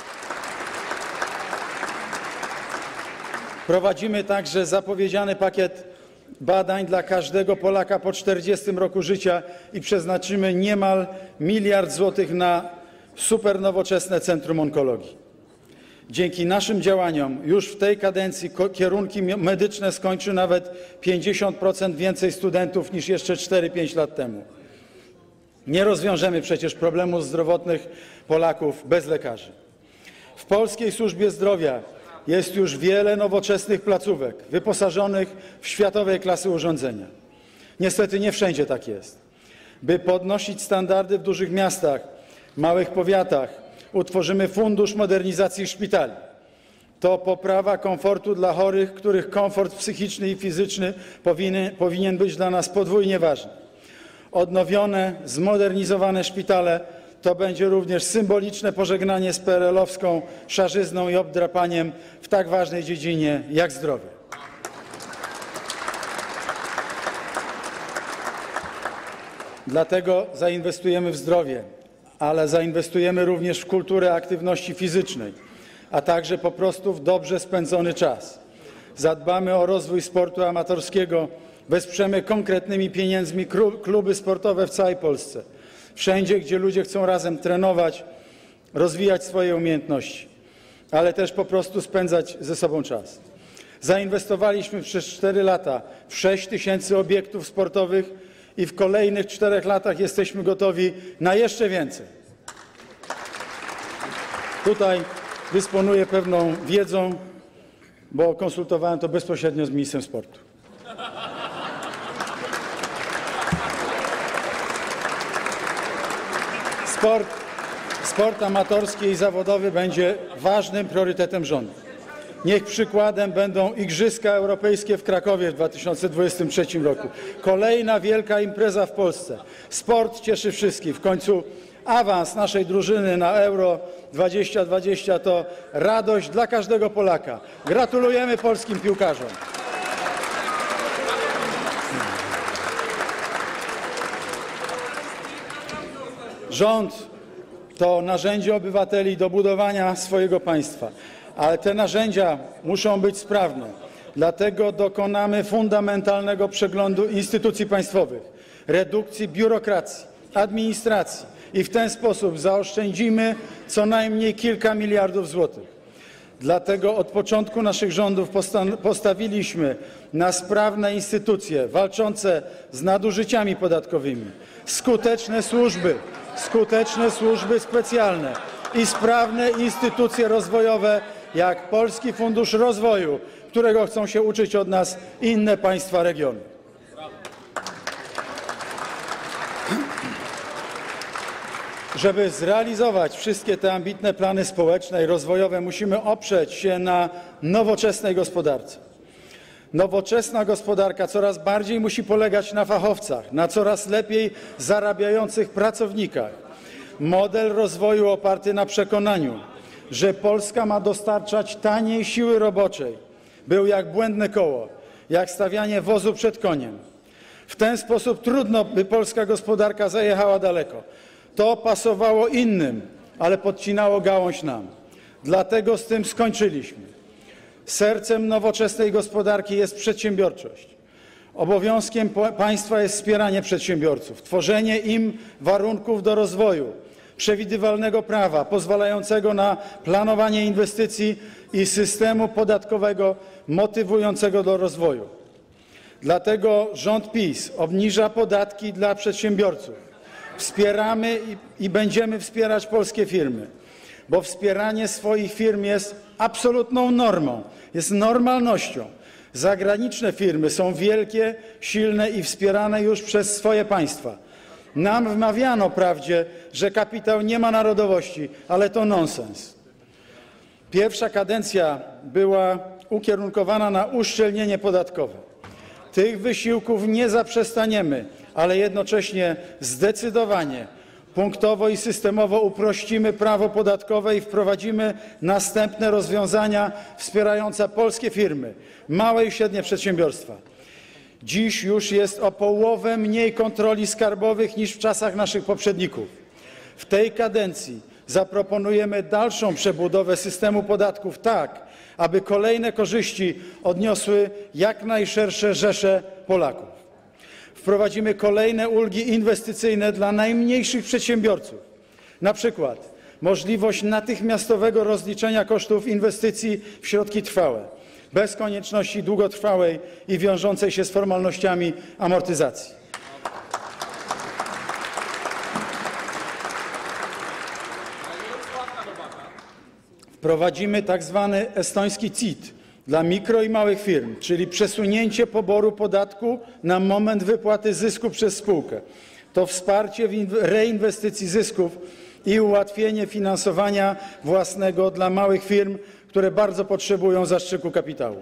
Prowadzimy także zapowiedziany pakiet badań dla każdego Polaka po czterdziestym roku życia i przeznaczymy niemal miliard złotych na supernowoczesne Centrum Onkologii. Dzięki naszym działaniom już w tej kadencji kierunki medyczne skończy nawet pięćdziesiąt procent więcej studentów niż jeszcze cztery pięć lat temu. Nie rozwiążemy przecież problemów zdrowotnych Polaków bez lekarzy. W polskiej służbie zdrowia jest już wiele nowoczesnych placówek wyposażonych w światowej klasy urządzenia. Niestety nie wszędzie tak jest. By podnosić standardy w dużych miastach, małych powiatach, utworzymy Fundusz Modernizacji Szpitali. To poprawa komfortu dla chorych, których komfort psychiczny i fizyczny powinien, powinien być dla nas podwójnie ważny. Odnowione, zmodernizowane szpitale to będzie również symboliczne pożegnanie z P R L-owską szarzyzną i obdrapaniem w tak ważnej dziedzinie jak zdrowie. Dlatego zainwestujemy w zdrowie, ale zainwestujemy również w kulturę aktywności fizycznej, a także po prostu w dobrze spędzony czas. Zadbamy o rozwój sportu amatorskiego, wesprzemy konkretnymi pieniędzmi kluby sportowe w całej Polsce. Wszędzie, gdzie ludzie chcą razem trenować, rozwijać swoje umiejętności, ale też po prostu spędzać ze sobą czas. Zainwestowaliśmy przez cztery lata w sześć tysięcy obiektów sportowych i w kolejnych czterech latach jesteśmy gotowi na jeszcze więcej. Tutaj dysponuję pewną wiedzą, bo konsultowałem to bezpośrednio z ministrem sportu. Sport, sport amatorski i zawodowy będzie ważnym priorytetem rządu. Niech przykładem będą Igrzyska Europejskie w Krakowie w dwa tysiące dwudziestym trzecim roku. Kolejna wielka impreza w Polsce. Sport cieszy wszystkich. W końcu awans naszej drużyny na Euro dwadzieścia dwadzieścia to radość dla każdego Polaka. Gratulujemy polskim piłkarzom. Rząd to narzędzie obywateli do budowania swojego państwa, ale te narzędzia muszą być sprawne. Dlatego dokonamy fundamentalnego przeglądu instytucji państwowych, redukcji biurokracji, administracji i w ten sposób zaoszczędzimy co najmniej kilka miliardów złotych. Dlatego od początku naszych rządów postawiliśmy na sprawne instytucje walczące z nadużyciami podatkowymi, skuteczne służby, skuteczne służby specjalne i sprawne instytucje rozwojowe, jak Polski Fundusz Rozwoju, którego chcą się uczyć od nas inne państwa regionu. Żeby zrealizować wszystkie te ambitne plany społeczne i rozwojowe, musimy oprzeć się na nowoczesnej gospodarce. Nowoczesna gospodarka coraz bardziej musi polegać na fachowcach, na coraz lepiej zarabiających pracownikach. Model rozwoju oparty na przekonaniu, że Polska ma dostarczać taniej siły roboczej, był jak błędne koło, jak stawianie wozu przed koniem. W ten sposób trudno, by polska gospodarka zajechała daleko. To pasowało innym, ale podcinało gałąź nam. Dlatego z tym skończyliśmy. Sercem nowoczesnej gospodarki jest przedsiębiorczość. Obowiązkiem państwa jest wspieranie przedsiębiorców, tworzenie im warunków do rozwoju, przewidywalnego prawa pozwalającego na planowanie inwestycji i systemu podatkowego motywującego do rozwoju. Dlatego rząd PiS obniża podatki dla przedsiębiorców. Wspieramy i, i będziemy wspierać polskie firmy, bo wspieranie swoich firm jest absolutną normą, jest normalnością. Zagraniczne firmy są wielkie, silne i wspierane już przez swoje państwa. Nam wmawiano wprawdzie, że kapitał nie ma narodowości, ale to nonsens. Pierwsza kadencja była ukierunkowana na uszczelnienie podatkowe. Tych wysiłków nie zaprzestaniemy, ale jednocześnie zdecydowanie, punktowo i systemowo uprościmy prawo podatkowe i wprowadzimy następne rozwiązania wspierające polskie firmy, małe i średnie przedsiębiorstwa. Dziś już jest o połowę mniej kontroli skarbowych niż w czasach naszych poprzedników. W tej kadencji zaproponujemy dalszą przebudowę systemu podatków tak, aby kolejne korzyści odniosły jak najszersze rzesze Polaków. Wprowadzimy kolejne ulgi inwestycyjne dla najmniejszych przedsiębiorców, na przykład możliwość natychmiastowego rozliczenia kosztów inwestycji w środki trwałe, bez konieczności długotrwałej i wiążącej się z formalnościami amortyzacji. Wprowadzimy tak zwany estoński C I T dla mikro i małych firm, czyli przesunięcie poboru podatku na moment wypłaty zysku przez spółkę. To wsparcie w reinwestycji zysków i ułatwienie finansowania własnego dla małych firm, które bardzo potrzebują zastrzyku kapitału.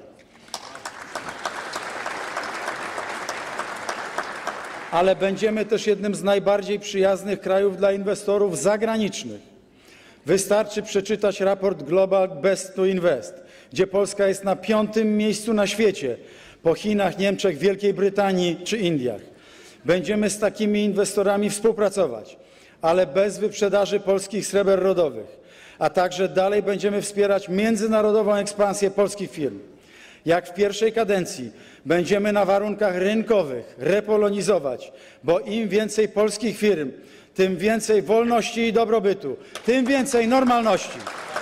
Ale będziemy też jednym z najbardziej przyjaznych krajów dla inwestorów zagranicznych. Wystarczy przeczytać raport Global Best to Invest, gdzie Polska jest na piątym miejscu na świecie, po Chinach, Niemczech, Wielkiej Brytanii czy Indiach. Będziemy z takimi inwestorami współpracować, ale bez wyprzedaży polskich sreber rodowych, a także dalej będziemy wspierać międzynarodową ekspansję polskich firm. Jak w pierwszej kadencji będziemy na warunkach rynkowych repolonizować, bo im więcej polskich firm, tym więcej wolności i dobrobytu, tym więcej normalności.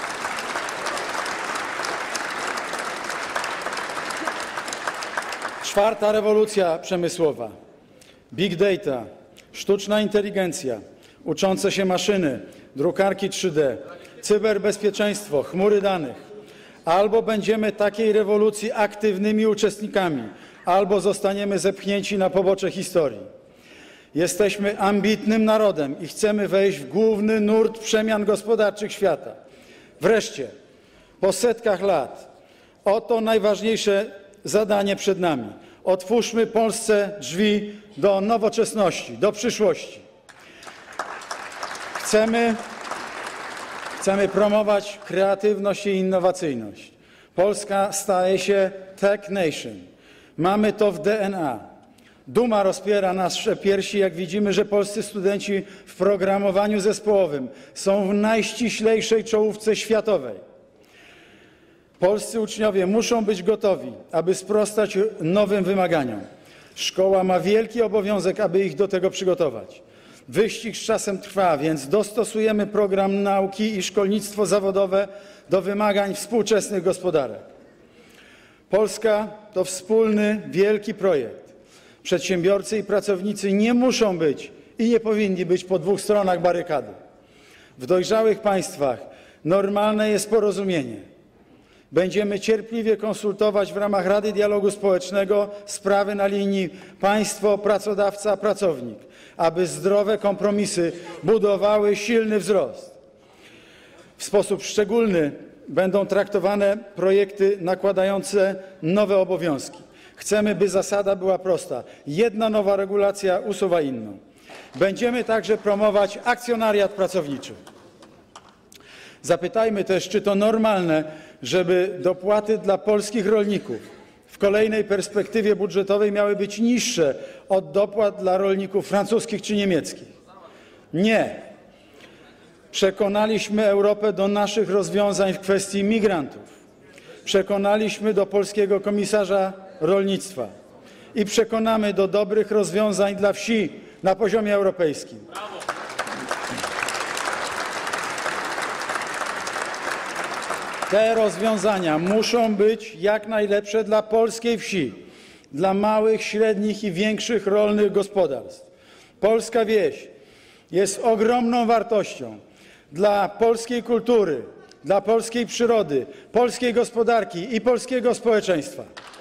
Czwarta rewolucja przemysłowa. Big data, sztuczna inteligencja, uczące się maszyny, drukarki trzy D, cyberbezpieczeństwo, chmury danych. Albo będziemy takiej rewolucji aktywnymi uczestnikami, albo zostaniemy zepchnięci na pobocze historii. Jesteśmy ambitnym narodem i chcemy wejść w główny nurt przemian gospodarczych świata. Wreszcie, po setkach lat, oto najważniejsze zadanie przed nami. Otwórzmy Polsce drzwi do nowoczesności, do przyszłości. Chcemy, chcemy promować kreatywność i innowacyjność. Polska staje się Tech Nation. Mamy to w D N A. Duma rozpiera nasze piersi, jak widzimy, że polscy studenci w programowaniu zespołowym są w najściślejszej czołówce światowej. Polscy uczniowie muszą być gotowi, aby sprostać nowym wymaganiom. Szkoła ma wielki obowiązek, aby ich do tego przygotować. Wyścig z czasem trwa, więc dostosujemy program nauki i szkolnictwo zawodowe do wymagań współczesnych gospodarek. Polska to wspólny, wielki projekt. Przedsiębiorcy i pracownicy nie muszą być i nie powinni być po dwóch stronach barykady. W dojrzałych państwach normalne jest porozumienie. Będziemy cierpliwie konsultować w ramach Rady Dialogu Społecznego sprawy na linii państwo, pracodawca, pracownik, aby zdrowe kompromisy budowały silny wzrost. W sposób szczególny będą traktowane projekty nakładające nowe obowiązki. Chcemy, by zasada była prosta. Jedna nowa regulacja usuwa inną. Będziemy także promować akcjonariat pracowniczy. Zapytajmy też, czy to normalne, żeby dopłaty dla polskich rolników w kolejnej perspektywie budżetowej miały być niższe od dopłat dla rolników francuskich czy niemieckich. Nie. Przekonaliśmy Europę do naszych rozwiązań w kwestii migrantów. Przekonaliśmy do polskiego komisarza rolnictwa i przekonamy do dobrych rozwiązań dla wsi na poziomie europejskim. Te rozwiązania muszą być jak najlepsze dla polskiej wsi, dla małych, średnich i większych rolnych gospodarstw. Polska wieś jest ogromną wartością dla polskiej kultury, dla polskiej przyrody, polskiej gospodarki i polskiego społeczeństwa.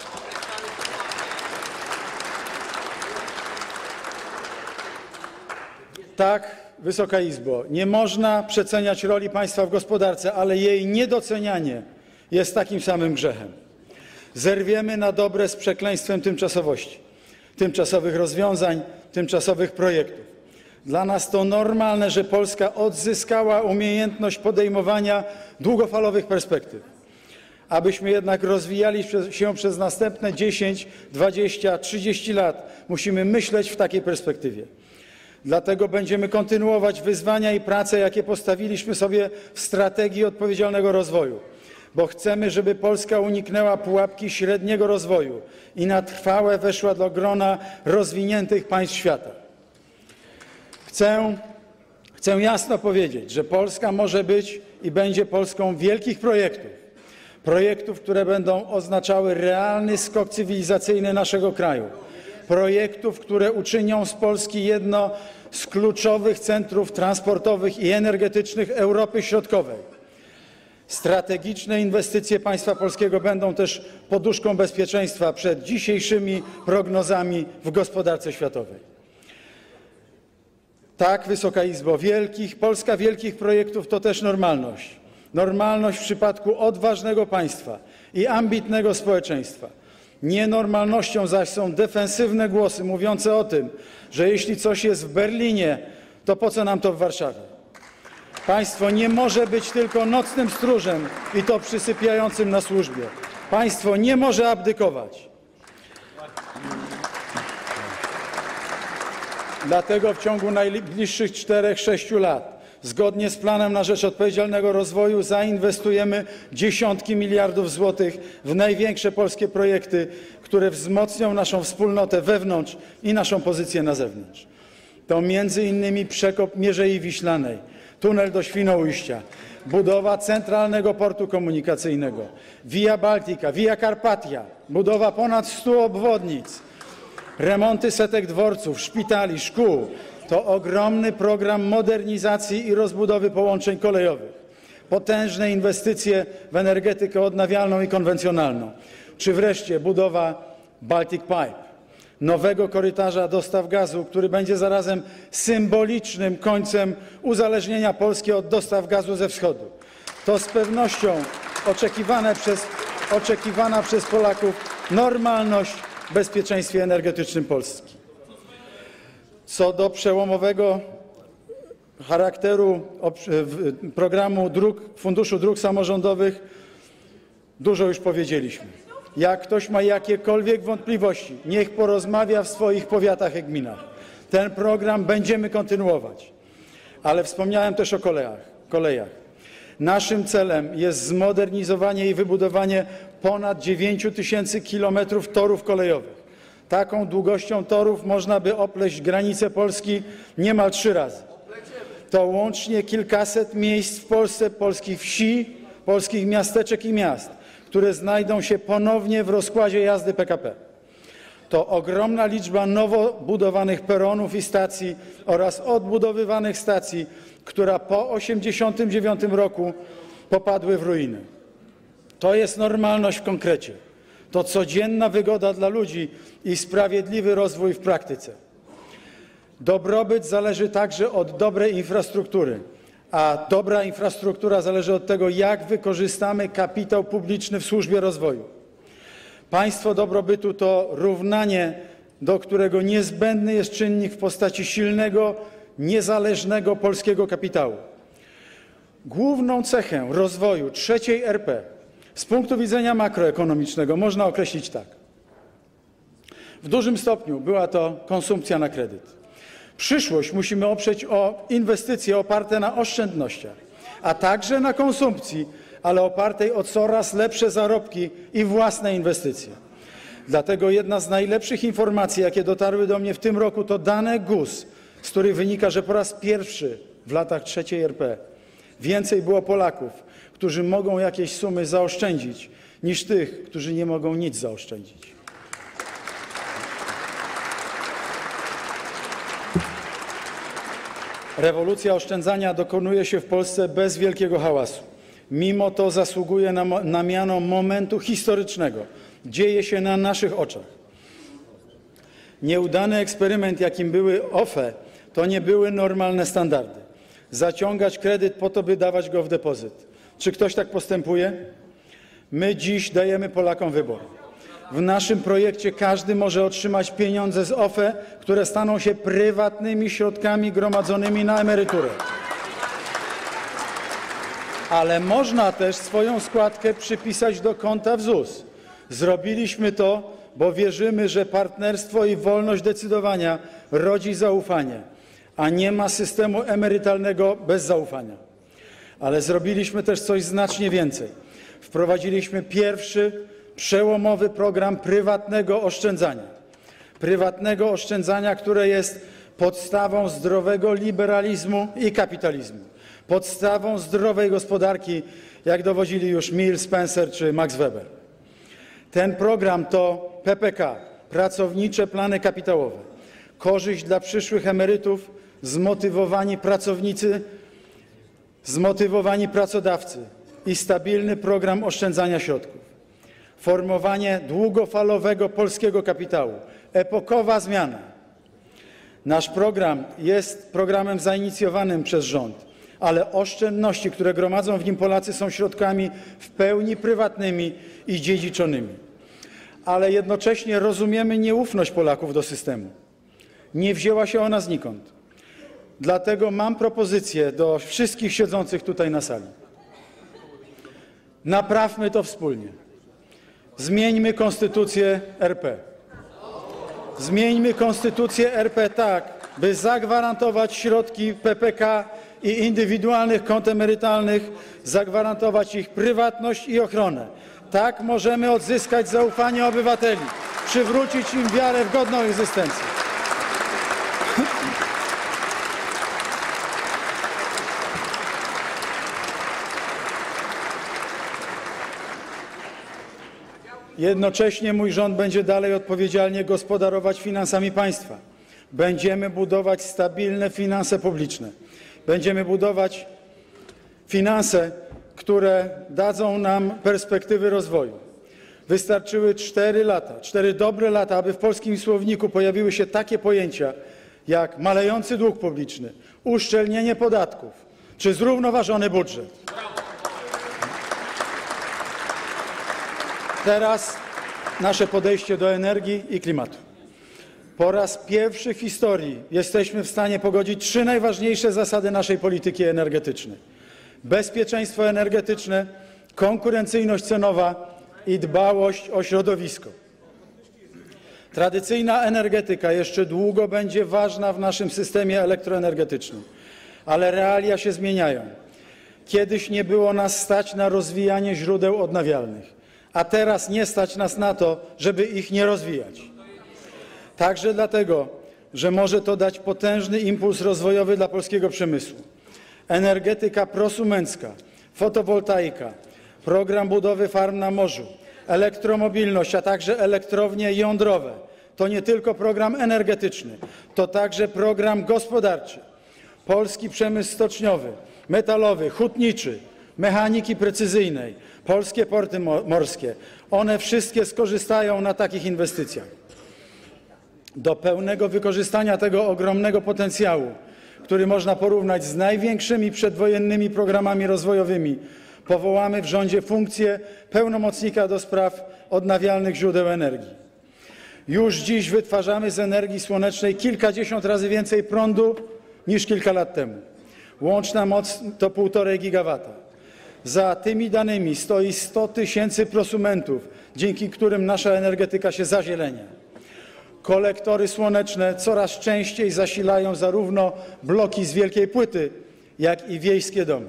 Tak, Wysoka Izbo, nie można przeceniać roli państwa w gospodarce, ale jej niedocenianie jest takim samym grzechem. Zerwiemy na dobre z przekleństwem tymczasowości, tymczasowych rozwiązań, tymczasowych projektów. Dla nas to normalne, że Polska odzyskała umiejętność podejmowania długofalowych perspektyw. Abyśmy jednak rozwijali się przez następne dziesięć, dwadzieścia, trzydzieści lat, musimy myśleć w takiej perspektywie. Dlatego będziemy kontynuować wyzwania i pracę, jakie postawiliśmy sobie w strategii odpowiedzialnego rozwoju, bo chcemy, żeby Polska uniknęła pułapki średniego rozwoju i na trwałe weszła do grona rozwiniętych państw świata. Chcę, chcę jasno powiedzieć, że Polska może być i będzie Polską wielkich projektów, projektów, które będą oznaczały realny skok cywilizacyjny naszego kraju. Projektów, które uczynią z Polski jedno z kluczowych centrów transportowych i energetycznych Europy Środkowej. Strategiczne inwestycje państwa polskiego będą też poduszką bezpieczeństwa przed dzisiejszymi prognozami w gospodarce światowej. Tak, Wysoka Izbo, wielkich, Polska wielkich projektów to też normalność. Normalność w przypadku odważnego państwa i ambitnego społeczeństwa. Nienormalnością zaś są defensywne głosy mówiące o tym, że jeśli coś jest w Berlinie, to po co nam to w Warszawie? Państwo nie może być tylko nocnym stróżem i to przysypiającym na służbie. Państwo nie może abdykować. Dlatego w ciągu najbliższych czterech, sześciu lat zgodnie z planem na rzecz odpowiedzialnego rozwoju zainwestujemy dziesiątki miliardów złotych w największe polskie projekty, które wzmocnią naszą wspólnotę wewnątrz i naszą pozycję na zewnątrz. To między innymi przekop Mierzei Wiślanej, tunel do Świnoujścia, budowa centralnego portu komunikacyjnego, Via Baltica, Via Carpatia, budowa ponad stu obwodnic, remonty setek dworców, szpitali, szkół. To ogromny program modernizacji i rozbudowy połączeń kolejowych, potężne inwestycje w energetykę odnawialną i konwencjonalną, czy wreszcie budowa Baltic Pipe, nowego korytarza dostaw gazu, który będzie zarazem symbolicznym końcem uzależnienia Polski od dostaw gazu ze wschodu. To z pewnością oczekiwane przez, oczekiwana przez Polaków normalność w bezpieczeństwie energetycznym Polski. Co do przełomowego charakteru programu dróg, Funduszu Dróg Samorządowych, dużo już powiedzieliśmy. Jak ktoś ma jakiekolwiek wątpliwości, niech porozmawia w swoich powiatach i gminach. Ten program będziemy kontynuować, ale wspomniałem też o kolejach. kolejach. Naszym celem jest zmodernizowanie i wybudowanie ponad dziewięciu tysięcy kilometrów torów kolejowych. Taką długością torów można by opleść granicę Polski niemal trzy razy. To łącznie kilkaset miejsc w Polsce, polskich wsi, polskich miasteczek i miast, które znajdą się ponownie w rozkładzie jazdy P K P. To ogromna liczba nowo budowanych peronów i stacji oraz odbudowywanych stacji, które po tysiąc dziewięćset osiemdziesiątym dziewiątym roku popadły w ruiny. To jest normalność w konkrecie. To codzienna wygoda dla ludzi i sprawiedliwy rozwój w praktyce. Dobrobyt zależy także od dobrej infrastruktury, a dobra infrastruktura zależy od tego, jak wykorzystamy kapitał publiczny w służbie rozwoju. Państwo dobrobytu to równanie, do którego niezbędny jest czynnik w postaci silnego, niezależnego polskiego kapitału. Główną cechę rozwoju trzeciej R P z punktu widzenia makroekonomicznego można określić tak. W dużym stopniu była to konsumpcja na kredyt. Przyszłość musimy oprzeć o inwestycje oparte na oszczędnościach, a także na konsumpcji, ale opartej o coraz lepsze zarobki i własne inwestycje. Dlatego jedna z najlepszych informacji, jakie dotarły do mnie w tym roku, to dane G U S, z których wynika, że po raz pierwszy w latach trzeciej R P więcej było Polaków, którzy mogą jakieś sumy zaoszczędzić, niż tych, którzy nie mogą nic zaoszczędzić. Rewolucja oszczędzania dokonuje się w Polsce bez wielkiego hałasu. Mimo to zasługuje na, na miano momentu historycznego. Dzieje się na naszych oczach. Nieudany eksperyment, jakim były O F E, to nie były normalne standardy. Zaciągać kredyt po to, by dawać go w depozyt. Czy ktoś tak postępuje? My dziś dajemy Polakom wybór. W naszym projekcie każdy może otrzymać pieniądze z O F E, które staną się prywatnymi środkami gromadzonymi na emeryturę. Ale można też swoją składkę przypisać do konta w Z U S. Zrobiliśmy to, bo wierzymy, że partnerstwo i wolność decydowania rodzi zaufanie, a nie ma systemu emerytalnego bez zaufania. Ale zrobiliśmy też coś znacznie więcej. Wprowadziliśmy pierwszy przełomowy program prywatnego oszczędzania. Prywatnego oszczędzania, które jest podstawą zdrowego liberalizmu i kapitalizmu. Podstawą zdrowej gospodarki, jak dowodzili już Mill, Spencer czy Max Weber. Ten program to P P K, pracownicze plany kapitałowe. Korzyść dla przyszłych emerytów, zmotywowani pracownicy, zmotywowani pracodawcy i stabilny program oszczędzania środków. Formowanie długofalowego polskiego kapitału. Epokowa zmiana. Nasz program jest programem zainicjowanym przez rząd, ale oszczędności, które gromadzą w nim Polacy, są środkami w pełni prywatnymi i dziedziczonymi. Ale jednocześnie rozumiemy nieufność Polaków do systemu. Nie wzięła się ona znikąd. Dlatego mam propozycję do wszystkich siedzących tutaj na sali. Naprawmy to wspólnie. Zmieńmy konstytucję R P. Zmieńmy konstytucję R P tak, by zagwarantować środki P P K i indywidualnych kont emerytalnych, zagwarantować ich prywatność i ochronę. Tak możemy odzyskać zaufanie obywateli, przywrócić im wiarę w godną egzystencję. Jednocześnie mój rząd będzie dalej odpowiedzialnie gospodarować finansami państwa. Będziemy budować stabilne finanse publiczne. Będziemy budować finanse, które dadzą nam perspektywy rozwoju. Wystarczyły cztery lata, cztery dobre lata, aby w polskim słowniku pojawiły się takie pojęcia jak malejący dług publiczny, uszczelnienie podatków czy zrównoważony budżet. Teraz nasze podejście do energii i klimatu. Po raz pierwszy w historii jesteśmy w stanie pogodzić trzy najważniejsze zasady naszej polityki energetycznej: bezpieczeństwo energetyczne, konkurencyjność cenowa i dbałość o środowisko. Tradycyjna energetyka jeszcze długo będzie ważna w naszym systemie elektroenergetycznym, ale realia się zmieniają. Kiedyś nie było nas stać na rozwijanie źródeł odnawialnych, a teraz nie stać nas na to, żeby ich nie rozwijać. Także dlatego, że może to dać potężny impuls rozwojowy dla polskiego przemysłu. Energetyka prosumencka, fotowoltaika, program budowy farm na morzu, elektromobilność, a także elektrownie jądrowe to nie tylko program energetyczny, to także program gospodarczy. Polski przemysł stoczniowy, metalowy, hutniczy, mechaniki precyzyjnej, polskie porty morskie, one wszystkie skorzystają na takich inwestycjach. Do pełnego wykorzystania tego ogromnego potencjału, który można porównać z największymi przedwojennymi programami rozwojowymi, powołamy w rządzie funkcję pełnomocnika do spraw odnawialnych źródeł energii. Już dziś wytwarzamy z energii słonecznej kilkadziesiąt razy więcej prądu niż kilka lat temu. Łączna moc to półtorej gigawata. Za tymi danymi stoi sto tysięcy prosumentów, dzięki którym nasza energetyka się zazielenia. Kolektory słoneczne coraz częściej zasilają zarówno bloki z wielkiej płyty, jak i wiejskie domy.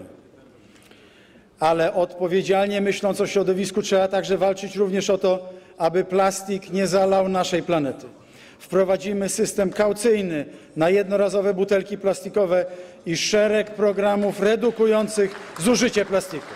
Ale odpowiedzialnie myśląc o środowisku, trzeba także walczyć również o to, aby plastik nie zalał naszej planety. Wprowadzimy system kaucyjny na jednorazowe butelki plastikowe i szereg programów redukujących zużycie plastiku.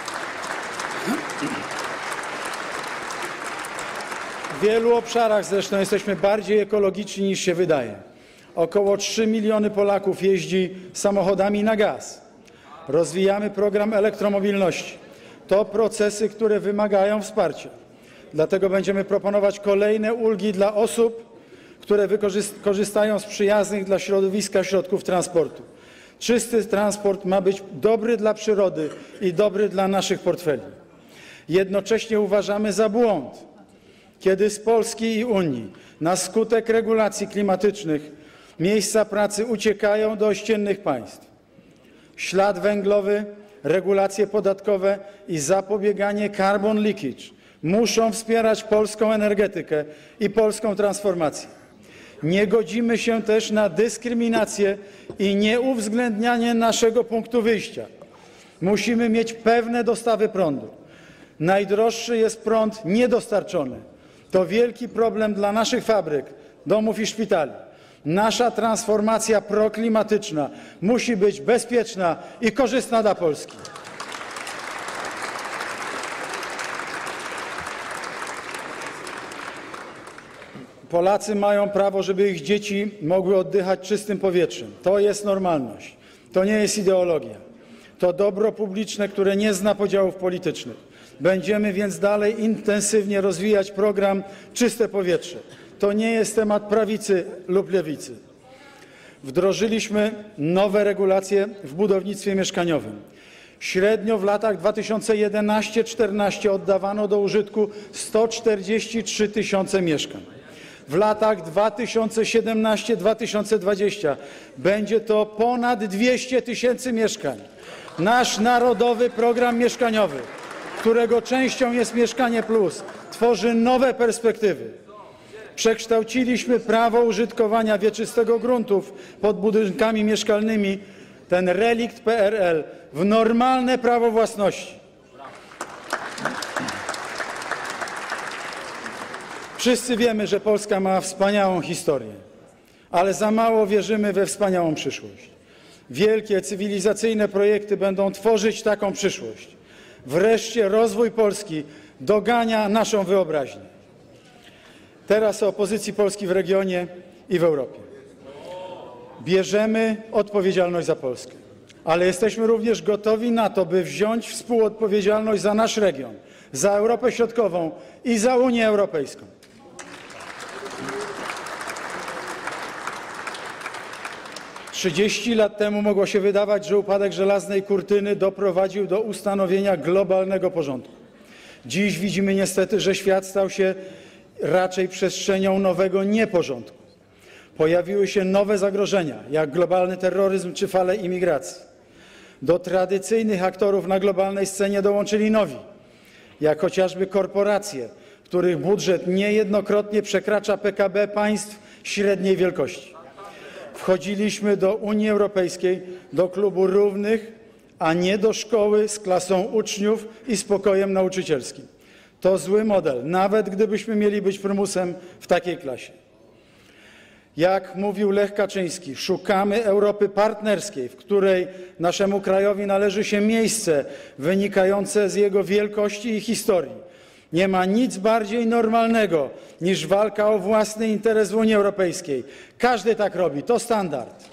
W wielu obszarach zresztą jesteśmy bardziej ekologiczni niż się wydaje. Około trzy miliony Polaków jeździ samochodami na gaz. Rozwijamy program elektromobilności. To procesy, które wymagają wsparcia. Dlatego będziemy proponować kolejne ulgi dla osób, które korzystają z przyjaznych dla środowiska środków transportu. Czysty transport ma być dobry dla przyrody i dobry dla naszych portfeli. Jednocześnie uważamy za błąd, kiedy z Polski i Unii na skutek regulacji klimatycznych miejsca pracy uciekają do ościennych państw. Ślad węglowy, regulacje podatkowe i zapobieganie carbon leakage muszą wspierać polską energetykę i polską transformację. Nie godzimy się też na dyskryminację i nieuwzględnianie naszego punktu wyjścia. Musimy mieć pewne dostawy prądu. Najdroższy jest prąd niedostarczony. To wielki problem dla naszych fabryk, domów i szpitali. Nasza transformacja proklimatyczna musi być bezpieczna i korzystna dla Polski. Polacy mają prawo, żeby ich dzieci mogły oddychać czystym powietrzem. To jest normalność. To nie jest ideologia. To dobro publiczne, które nie zna podziałów politycznych. Będziemy więc dalej intensywnie rozwijać program Czyste Powietrze. To nie jest temat prawicy lub lewicy. Wdrożyliśmy nowe regulacje w budownictwie mieszkaniowym. Średnio w latach dwa tysiące jedenastym do czternastym oddawano do użytku sto czterdzieści trzy tysiące mieszkań. W latach dwa tysiące siedemnastym do dwa tysiące dwudziestego będzie to ponad dwieście tysięcy mieszkań. Nasz Narodowy Program Mieszkaniowy, którego częścią jest Mieszkanie Plus, tworzy nowe perspektywy. Przekształciliśmy prawo użytkowania wieczystego gruntów pod budynkami mieszkalnymi, ten relikt P R L, w normalne prawo własności. Wszyscy wiemy, że Polska ma wspaniałą historię, ale za mało wierzymy we wspaniałą przyszłość. Wielkie cywilizacyjne projekty będą tworzyć taką przyszłość. Wreszcie rozwój Polski dogania naszą wyobraźnię. Teraz o pozycji Polski w regionie i w Europie. Bierzemy odpowiedzialność za Polskę, ale jesteśmy również gotowi na to, by wziąć współodpowiedzialność za nasz region, za Europę Środkową i za Unię Europejską. trzydzieści lat temu mogło się wydawać, że upadek żelaznej kurtyny doprowadził do ustanowienia globalnego porządku. Dziś widzimy niestety, że świat stał się raczej przestrzenią nowego nieporządku. Pojawiły się nowe zagrożenia, jak globalny terroryzm czy fale imigracji. Do tradycyjnych aktorów na globalnej scenie dołączyli nowi, jak chociażby korporacje, których budżet niejednokrotnie przekracza P K B państw średniej wielkości. Wchodziliśmy do Unii Europejskiej, do klubu równych, a nie do szkoły z klasą uczniów i z pokojem nauczycielskim. To zły model, nawet gdybyśmy mieli być prymusem w takiej klasie. Jak mówił Lech Kaczyński, szukamy Europy partnerskiej, w której naszemu krajowi należy się miejsce wynikające z jego wielkości i historii. Nie ma nic bardziej normalnego niż walka o własny interes w Unii Europejskiej. Każdy tak robi, to standard.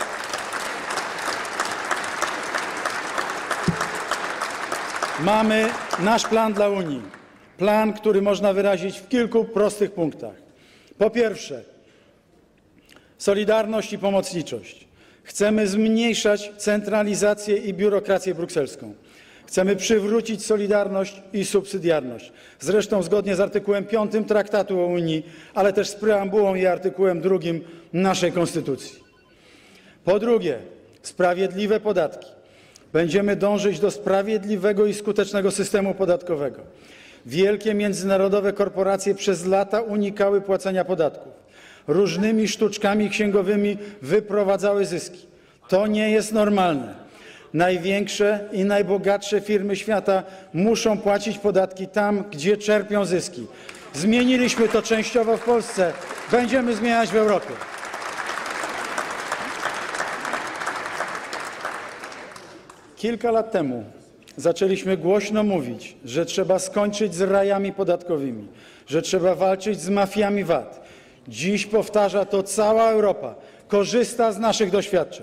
Mamy nasz plan dla Unii. Plan, który można wyrazić w kilku prostych punktach. Po pierwsze, solidarność i pomocniczość. Chcemy zmniejszać centralizację i biurokrację brukselską. Chcemy przywrócić solidarność i subsydiarność. Zresztą zgodnie z artykułem piątym Traktatu o Unii, ale też z preambułą i artykułem drugim naszej Konstytucji. Po drugie, sprawiedliwe podatki. Będziemy dążyć do sprawiedliwego i skutecznego systemu podatkowego. Wielkie międzynarodowe korporacje przez lata unikały płacenia podatków. Różnymi sztuczkami księgowymi wyprowadzały zyski. To nie jest normalne. Największe i najbogatsze firmy świata muszą płacić podatki tam, gdzie czerpią zyski. Zmieniliśmy to częściowo w Polsce, będziemy zmieniać w Europie. Kilka lat temu zaczęliśmy głośno mówić, że trzeba skończyć z rajami podatkowymi, że trzeba walczyć z mafiami V A T. Dziś powtarza to cała Europa, korzysta z naszych doświadczeń.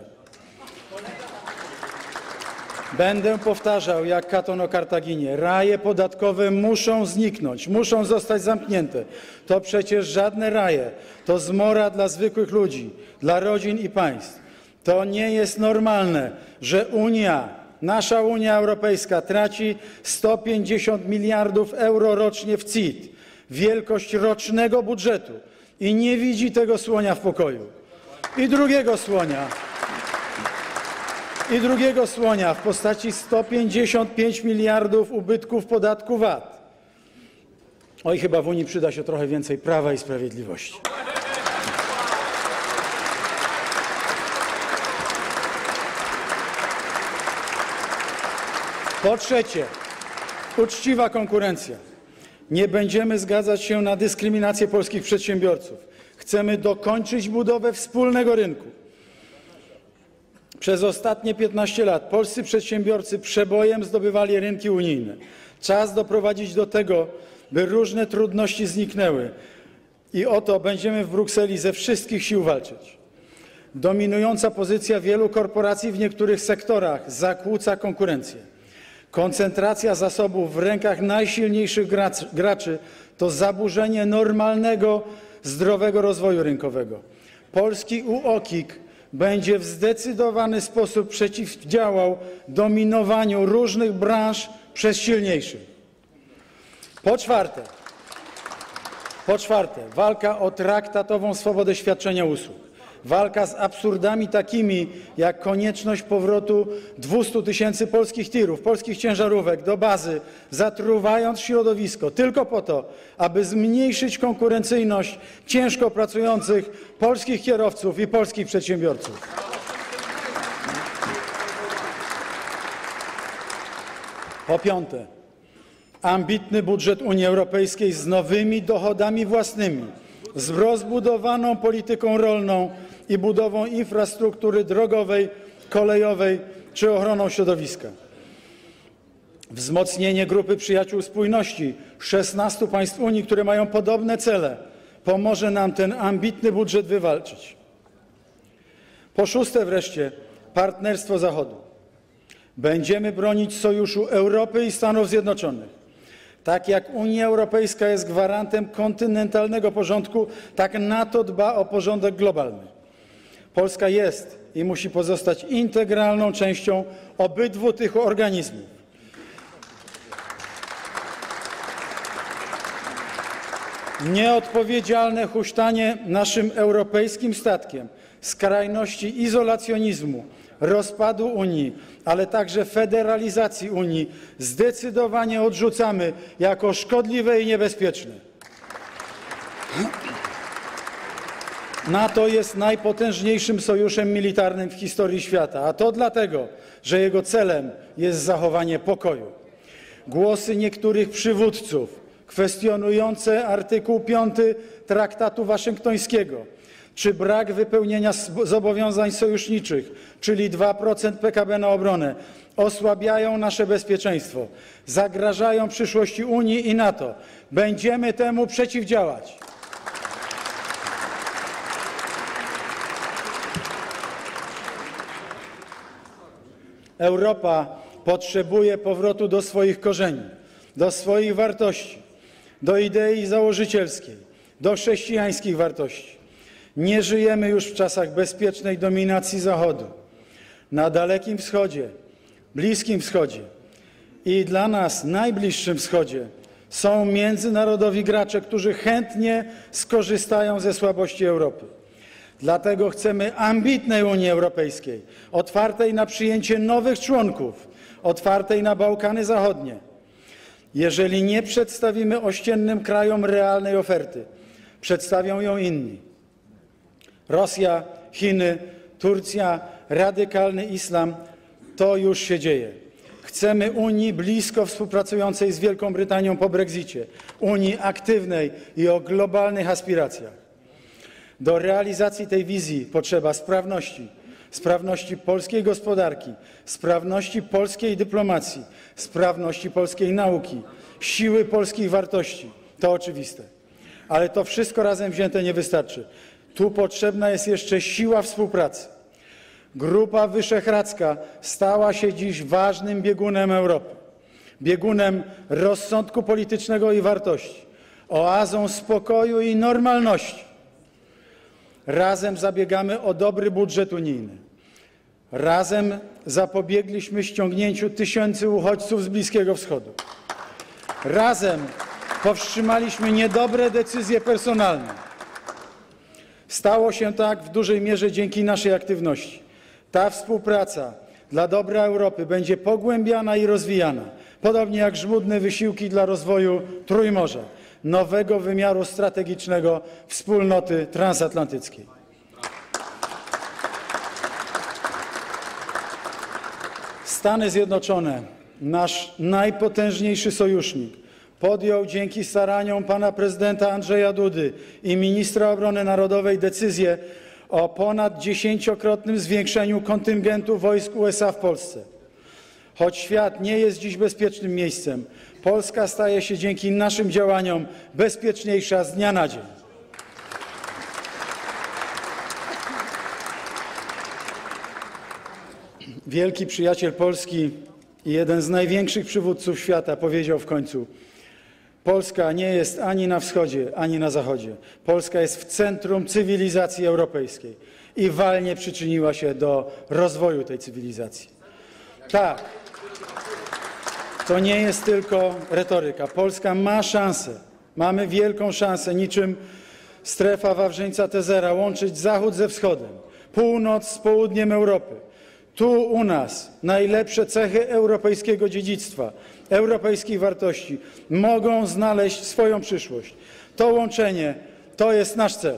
Będę powtarzał jak Katon o Kartaginie. Raje podatkowe muszą zniknąć, muszą zostać zamknięte. To przecież żadne raje, to zmora dla zwykłych ludzi, dla rodzin i państw. To nie jest normalne, że Unia, nasza Unia Europejska traci sto pięćdziesiąt miliardów euro rocznie w C I T, wielkość rocznego budżetu i nie widzi tego słonia w pokoju. I drugiego słonia. I drugiego słonia w postaci sto pięćdziesiąt pięć miliardów ubytków podatku V A T. Oj, chyba w Unii przyda się trochę więcej prawa i sprawiedliwości. Po trzecie, uczciwa konkurencja. Nie będziemy zgadzać się na dyskryminację polskich przedsiębiorców. Chcemy dokończyć budowę wspólnego rynku. Przez ostatnie piętnaście lat polscy przedsiębiorcy przebojem zdobywali rynki unijne. Czas doprowadzić do tego, by różne trudności zniknęły. I o to będziemy w Brukseli ze wszystkich sił walczyć. Dominująca pozycja wielu korporacji w niektórych sektorach zakłóca konkurencję. Koncentracja zasobów w rękach najsilniejszych graczy to zaburzenie normalnego, zdrowego rozwoju rynkowego. Polski U O K I K będzie w zdecydowany sposób przeciwdziałał dominowaniu różnych branż przez silniejszych. Po czwarte, po czwarte, walka o traktatową swobodę świadczenia usług. Walka z absurdami takimi jak konieczność powrotu dwustu tysięcy polskich tirów, polskich ciężarówek do bazy, zatruwając środowisko tylko po to, aby zmniejszyć konkurencyjność ciężko pracujących polskich kierowców i polskich przedsiębiorców. Po piąte, ambitny budżet Unii Europejskiej z nowymi dochodami własnymi, z rozbudowaną polityką rolną i budową infrastruktury drogowej, kolejowej czy ochroną środowiska. Wzmocnienie grupy przyjaciół spójności szesnastu państw Unii, które mają podobne cele, pomoże nam ten ambitny budżet wywalczyć. Po szóste wreszcie, partnerstwo Zachodu. Będziemy bronić sojuszu Europy i Stanów Zjednoczonych. Tak jak Unia Europejska jest gwarantem kontynentalnego porządku, tak NATO dba o porządek globalny. Polska jest i musi pozostać integralną częścią obydwu tych organizmów. Nieodpowiedzialne huśtanie naszym europejskim statkiem, skrajności izolacjonizmu, rozpadu Unii, ale także federalizacji Unii zdecydowanie odrzucamy jako szkodliwe i niebezpieczne. NATO jest najpotężniejszym sojuszem militarnym w historii świata, a to dlatego, że jego celem jest zachowanie pokoju. Głosy niektórych przywódców kwestionujące artykuł piąty Traktatu Waszyngtońskiego, czy brak wypełnienia zobowiązań sojuszniczych, czyli dwa procent P K B na obronę, osłabiają nasze bezpieczeństwo, zagrażają przyszłości Unii i NATO. Będziemy temu przeciwdziałać. Europa potrzebuje powrotu do swoich korzeni, do swoich wartości, do idei założycielskiej, do chrześcijańskich wartości. Nie żyjemy już w czasach bezpiecznej dominacji Zachodu. Na Dalekim Wschodzie, Bliskim Wschodzie i dla nas najbliższym Wschodzie są międzynarodowi gracze, którzy chętnie skorzystają ze słabości Europy. Dlatego chcemy ambitnej Unii Europejskiej, otwartej na przyjęcie nowych członków, otwartej na Bałkany Zachodnie. Jeżeli nie przedstawimy ościennym krajom realnej oferty, przedstawią ją inni. Rosja, Chiny, Turcja, radykalny islam, to już się dzieje. Chcemy Unii blisko współpracującej z Wielką Brytanią po Brexicie, Unii aktywnej i o globalnych aspiracjach. Do realizacji tej wizji potrzeba sprawności, sprawności polskiej gospodarki, sprawności polskiej dyplomacji, sprawności polskiej nauki, siły polskich wartości. To oczywiste. Ale to wszystko razem wzięte nie wystarczy. Tu potrzebna jest jeszcze siła współpracy. Grupa Wyszehradzka stała się dziś ważnym biegunem Europy. Biegunem rozsądku politycznego i wartości. Oazą spokoju i normalności. Razem zabiegamy o dobry budżet unijny. Razem zapobiegliśmy ściągnięciu tysięcy uchodźców z Bliskiego Wschodu. Razem powstrzymaliśmy niedobre decyzje personalne. Stało się tak w dużej mierze dzięki naszej aktywności. Ta współpraca dla dobra Europy będzie pogłębiana i rozwijana, podobnie jak żmudne wysiłki dla rozwoju Trójmorza, nowego wymiaru strategicznego wspólnoty transatlantyckiej. Stany Zjednoczone, nasz najpotężniejszy sojusznik, podjął dzięki staraniom pana prezydenta Andrzeja Dudy i ministra obrony narodowej decyzję o ponad dziesięciokrotnym zwiększeniu kontyngentu wojsk U S A w Polsce. Choć świat nie jest dziś bezpiecznym miejscem, Polska staje się dzięki naszym działaniom bezpieczniejsza z dnia na dzień. Wielki przyjaciel Polski i jeden z największych przywódców świata powiedział w końcu: Polska nie jest ani na wschodzie, ani na zachodzie. Polska jest w centrum cywilizacji europejskiej i walnie przyczyniła się do rozwoju tej cywilizacji. Tak, to nie jest tylko retoryka. Polska ma szansę, mamy wielką szansę, niczym strefa Wawrzyńca Tezera, łączyć Zachód ze Wschodem, północ z południem Europy. Tu u nas najlepsze cechy europejskiego dziedzictwa, europejskich wartości mogą znaleźć swoją przyszłość. To łączenie to jest nasz cel.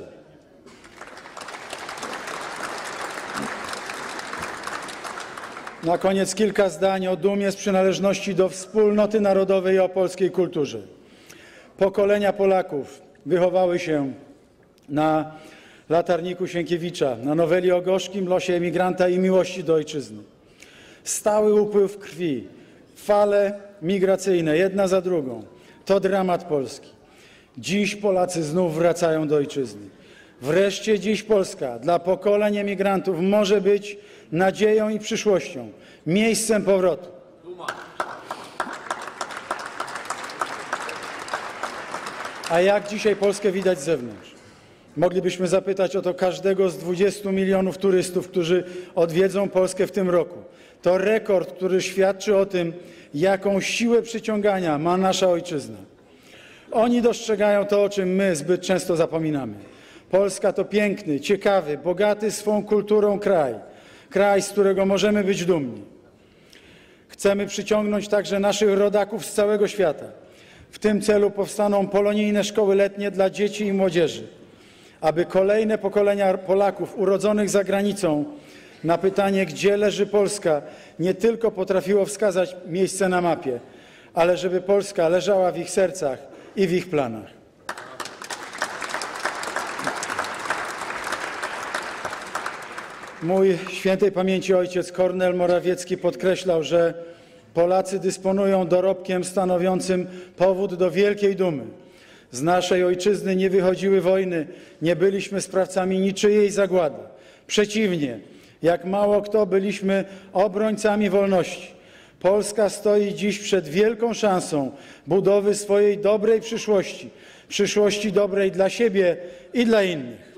Na koniec kilka zdań o dumie z przynależności do wspólnoty narodowej i o polskiej kulturze. Pokolenia Polaków wychowały się na Latarniku Sienkiewicza, na noweli o gorzkim losie emigranta i miłości do ojczyzny. Stały upływ krwi, fale migracyjne, jedna za drugą. To dramat Polski. Dziś Polacy znów wracają do ojczyzny. Wreszcie dziś Polska dla pokoleń emigrantów może być nadzieją i przyszłością, miejscem powrotu. A jak dzisiaj Polskę widać z zewnątrz? Moglibyśmy zapytać o to każdego z dwudziestu milionów turystów, którzy odwiedzą Polskę w tym roku. To rekord, który świadczy o tym, jaką siłę przyciągania ma nasza ojczyzna. Oni dostrzegają to, o czym my zbyt często zapominamy. Polska to piękny, ciekawy, bogaty swą kulturą kraj. Kraj, z którego możemy być dumni. Chcemy przyciągnąć także naszych rodaków z całego świata. W tym celu powstaną polonijne szkoły letnie dla dzieci i młodzieży, aby kolejne pokolenia Polaków urodzonych za granicą na pytanie, gdzie leży Polska, nie tylko potrafiło wskazać miejsce na mapie, ale żeby Polska leżała w ich sercach i w ich planach. Mój świętej pamięci ojciec Kornel Morawiecki podkreślał, że Polacy dysponują dorobkiem stanowiącym powód do wielkiej dumy. Z naszej ojczyzny nie wychodziły wojny, nie byliśmy sprawcami niczyjej zagłady. Przeciwnie, jak mało kto byliśmy obrońcami wolności. Polska stoi dziś przed wielką szansą budowy swojej dobrej przyszłości, przyszłości dobrej dla siebie i dla innych.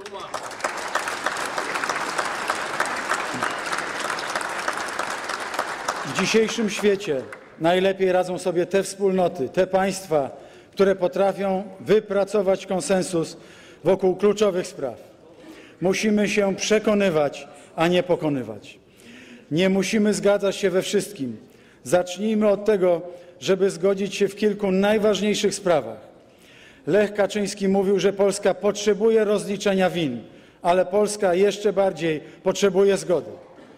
W dzisiejszym świecie najlepiej radzą sobie te wspólnoty, te państwa, które potrafią wypracować konsensus wokół kluczowych spraw. Musimy się przekonywać, a nie pokonywać. Nie musimy zgadzać się we wszystkim. Zacznijmy od tego, żeby zgodzić się w kilku najważniejszych sprawach. Lech Kaczyński mówił, że Polska potrzebuje rozliczenia win, ale Polska jeszcze bardziej potrzebuje zgody.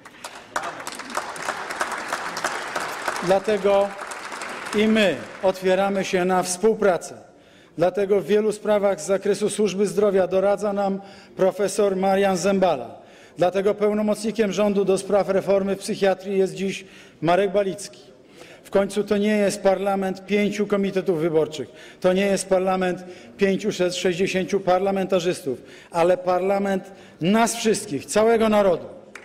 Dlatego i my otwieramy się na współpracę. Dlatego w wielu sprawach z zakresu służby zdrowia doradza nam profesor Marian Zembala. Dlatego pełnomocnikiem rządu do spraw reformy psychiatrii jest dziś Marek Balicki. W końcu to nie jest parlament pięciu komitetów wyborczych, to nie jest parlament pięciuset sześćdziesięciu parlamentarzystów, ale parlament nas wszystkich, całego narodu.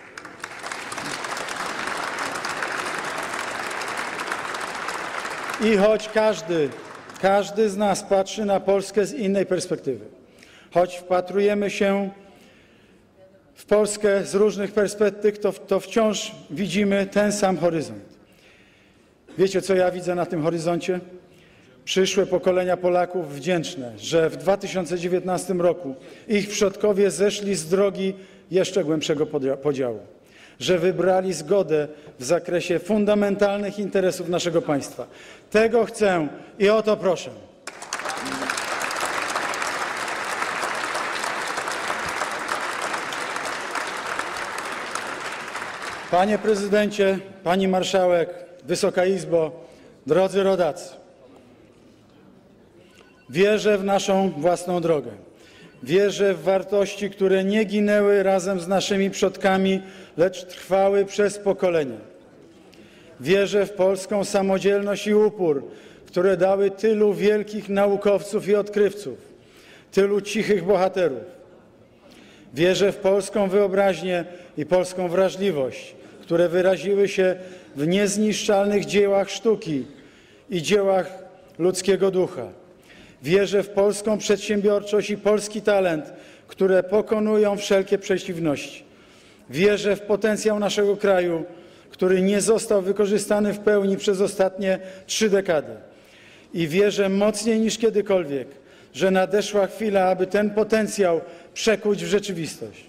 I choć każdy, każdy z nas patrzy na Polskę z innej perspektywy, choć wpatrujemy się w Polskę z różnych perspektyw, to, to wciąż widzimy ten sam horyzont. Wiecie, co ja widzę na tym horyzoncie? Przyszłe pokolenia Polaków wdzięczne, że w dwa tysiące dziewiętnastym roku ich przodkowie zeszli z drogi jeszcze głębszego podziału, że wybrali zgodę w zakresie fundamentalnych interesów naszego państwa. Tego chcę i o to proszę. Panie prezydencie, pani marszałek, Wysoka Izbo, drodzy rodacy, wierzę w naszą własną drogę. Wierzę w wartości, które nie ginęły razem z naszymi przodkami, lecz trwały przez pokolenia. Wierzę w polską samodzielność i upór, które dały tylu wielkich naukowców i odkrywców, tylu cichych bohaterów. Wierzę w polską wyobraźnię i polską wrażliwość, które wyraziły się w niezniszczalnych dziełach sztuki i dziełach ludzkiego ducha. Wierzę w polską przedsiębiorczość i polski talent, które pokonują wszelkie przeciwności. Wierzę w potencjał naszego kraju, który nie został wykorzystany w pełni przez ostatnie trzy dekady. I wierzę mocniej niż kiedykolwiek, że nadeszła chwila, aby ten potencjał przekuć w rzeczywistość.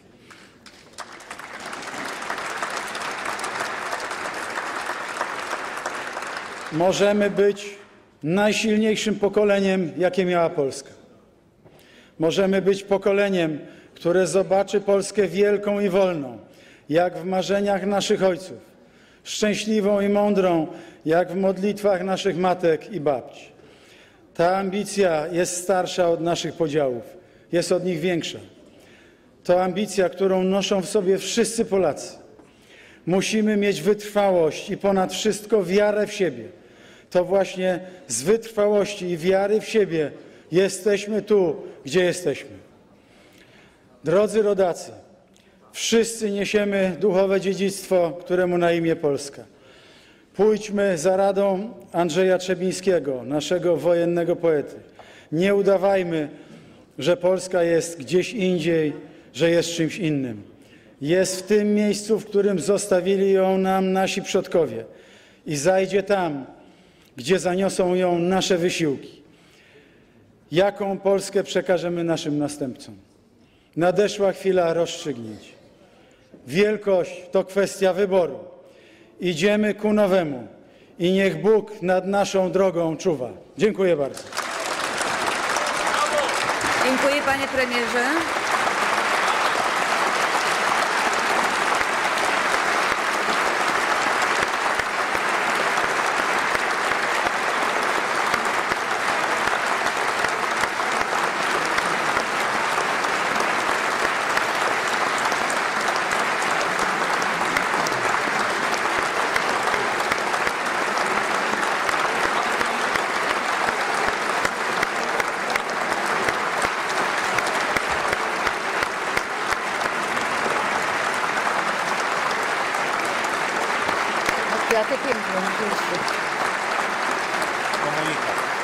Możemy być najsilniejszym pokoleniem, jakie miała Polska. Możemy być pokoleniem, które zobaczy Polskę wielką i wolną, jak w marzeniach naszych ojców, szczęśliwą i mądrą, jak w modlitwach naszych matek i babci. Ta ambicja jest starsza od naszych podziałów, jest od nich większa. To ambicja, którą noszą w sobie wszyscy Polacy. Musimy mieć wytrwałość i ponad wszystko wiarę w siebie. To właśnie z wytrwałości i wiary w siebie jesteśmy tu, gdzie jesteśmy. Drodzy rodacy, wszyscy niesiemy duchowe dziedzictwo, któremu na imię Polska. Pójdźmy za radą Andrzeja Trzebińskiego, naszego wojennego poety. Nie udawajmy, że Polska jest gdzieś indziej, że jest czymś innym. Jest w tym miejscu, w którym zostawili ją nam nasi przodkowie i zajdzie tam, gdzie zaniosą ją nasze wysiłki. Jaką Polskę przekażemy naszym następcom? Nadeszła chwila rozstrzygnięć. Wielkość to kwestia wyboru. Idziemy ku nowemu i niech Bóg nad naszą drogą czuwa. Dziękuję bardzo. Dziękuję, panie premierze. Kwiaty piękne, rzeczywiście. Komunikat.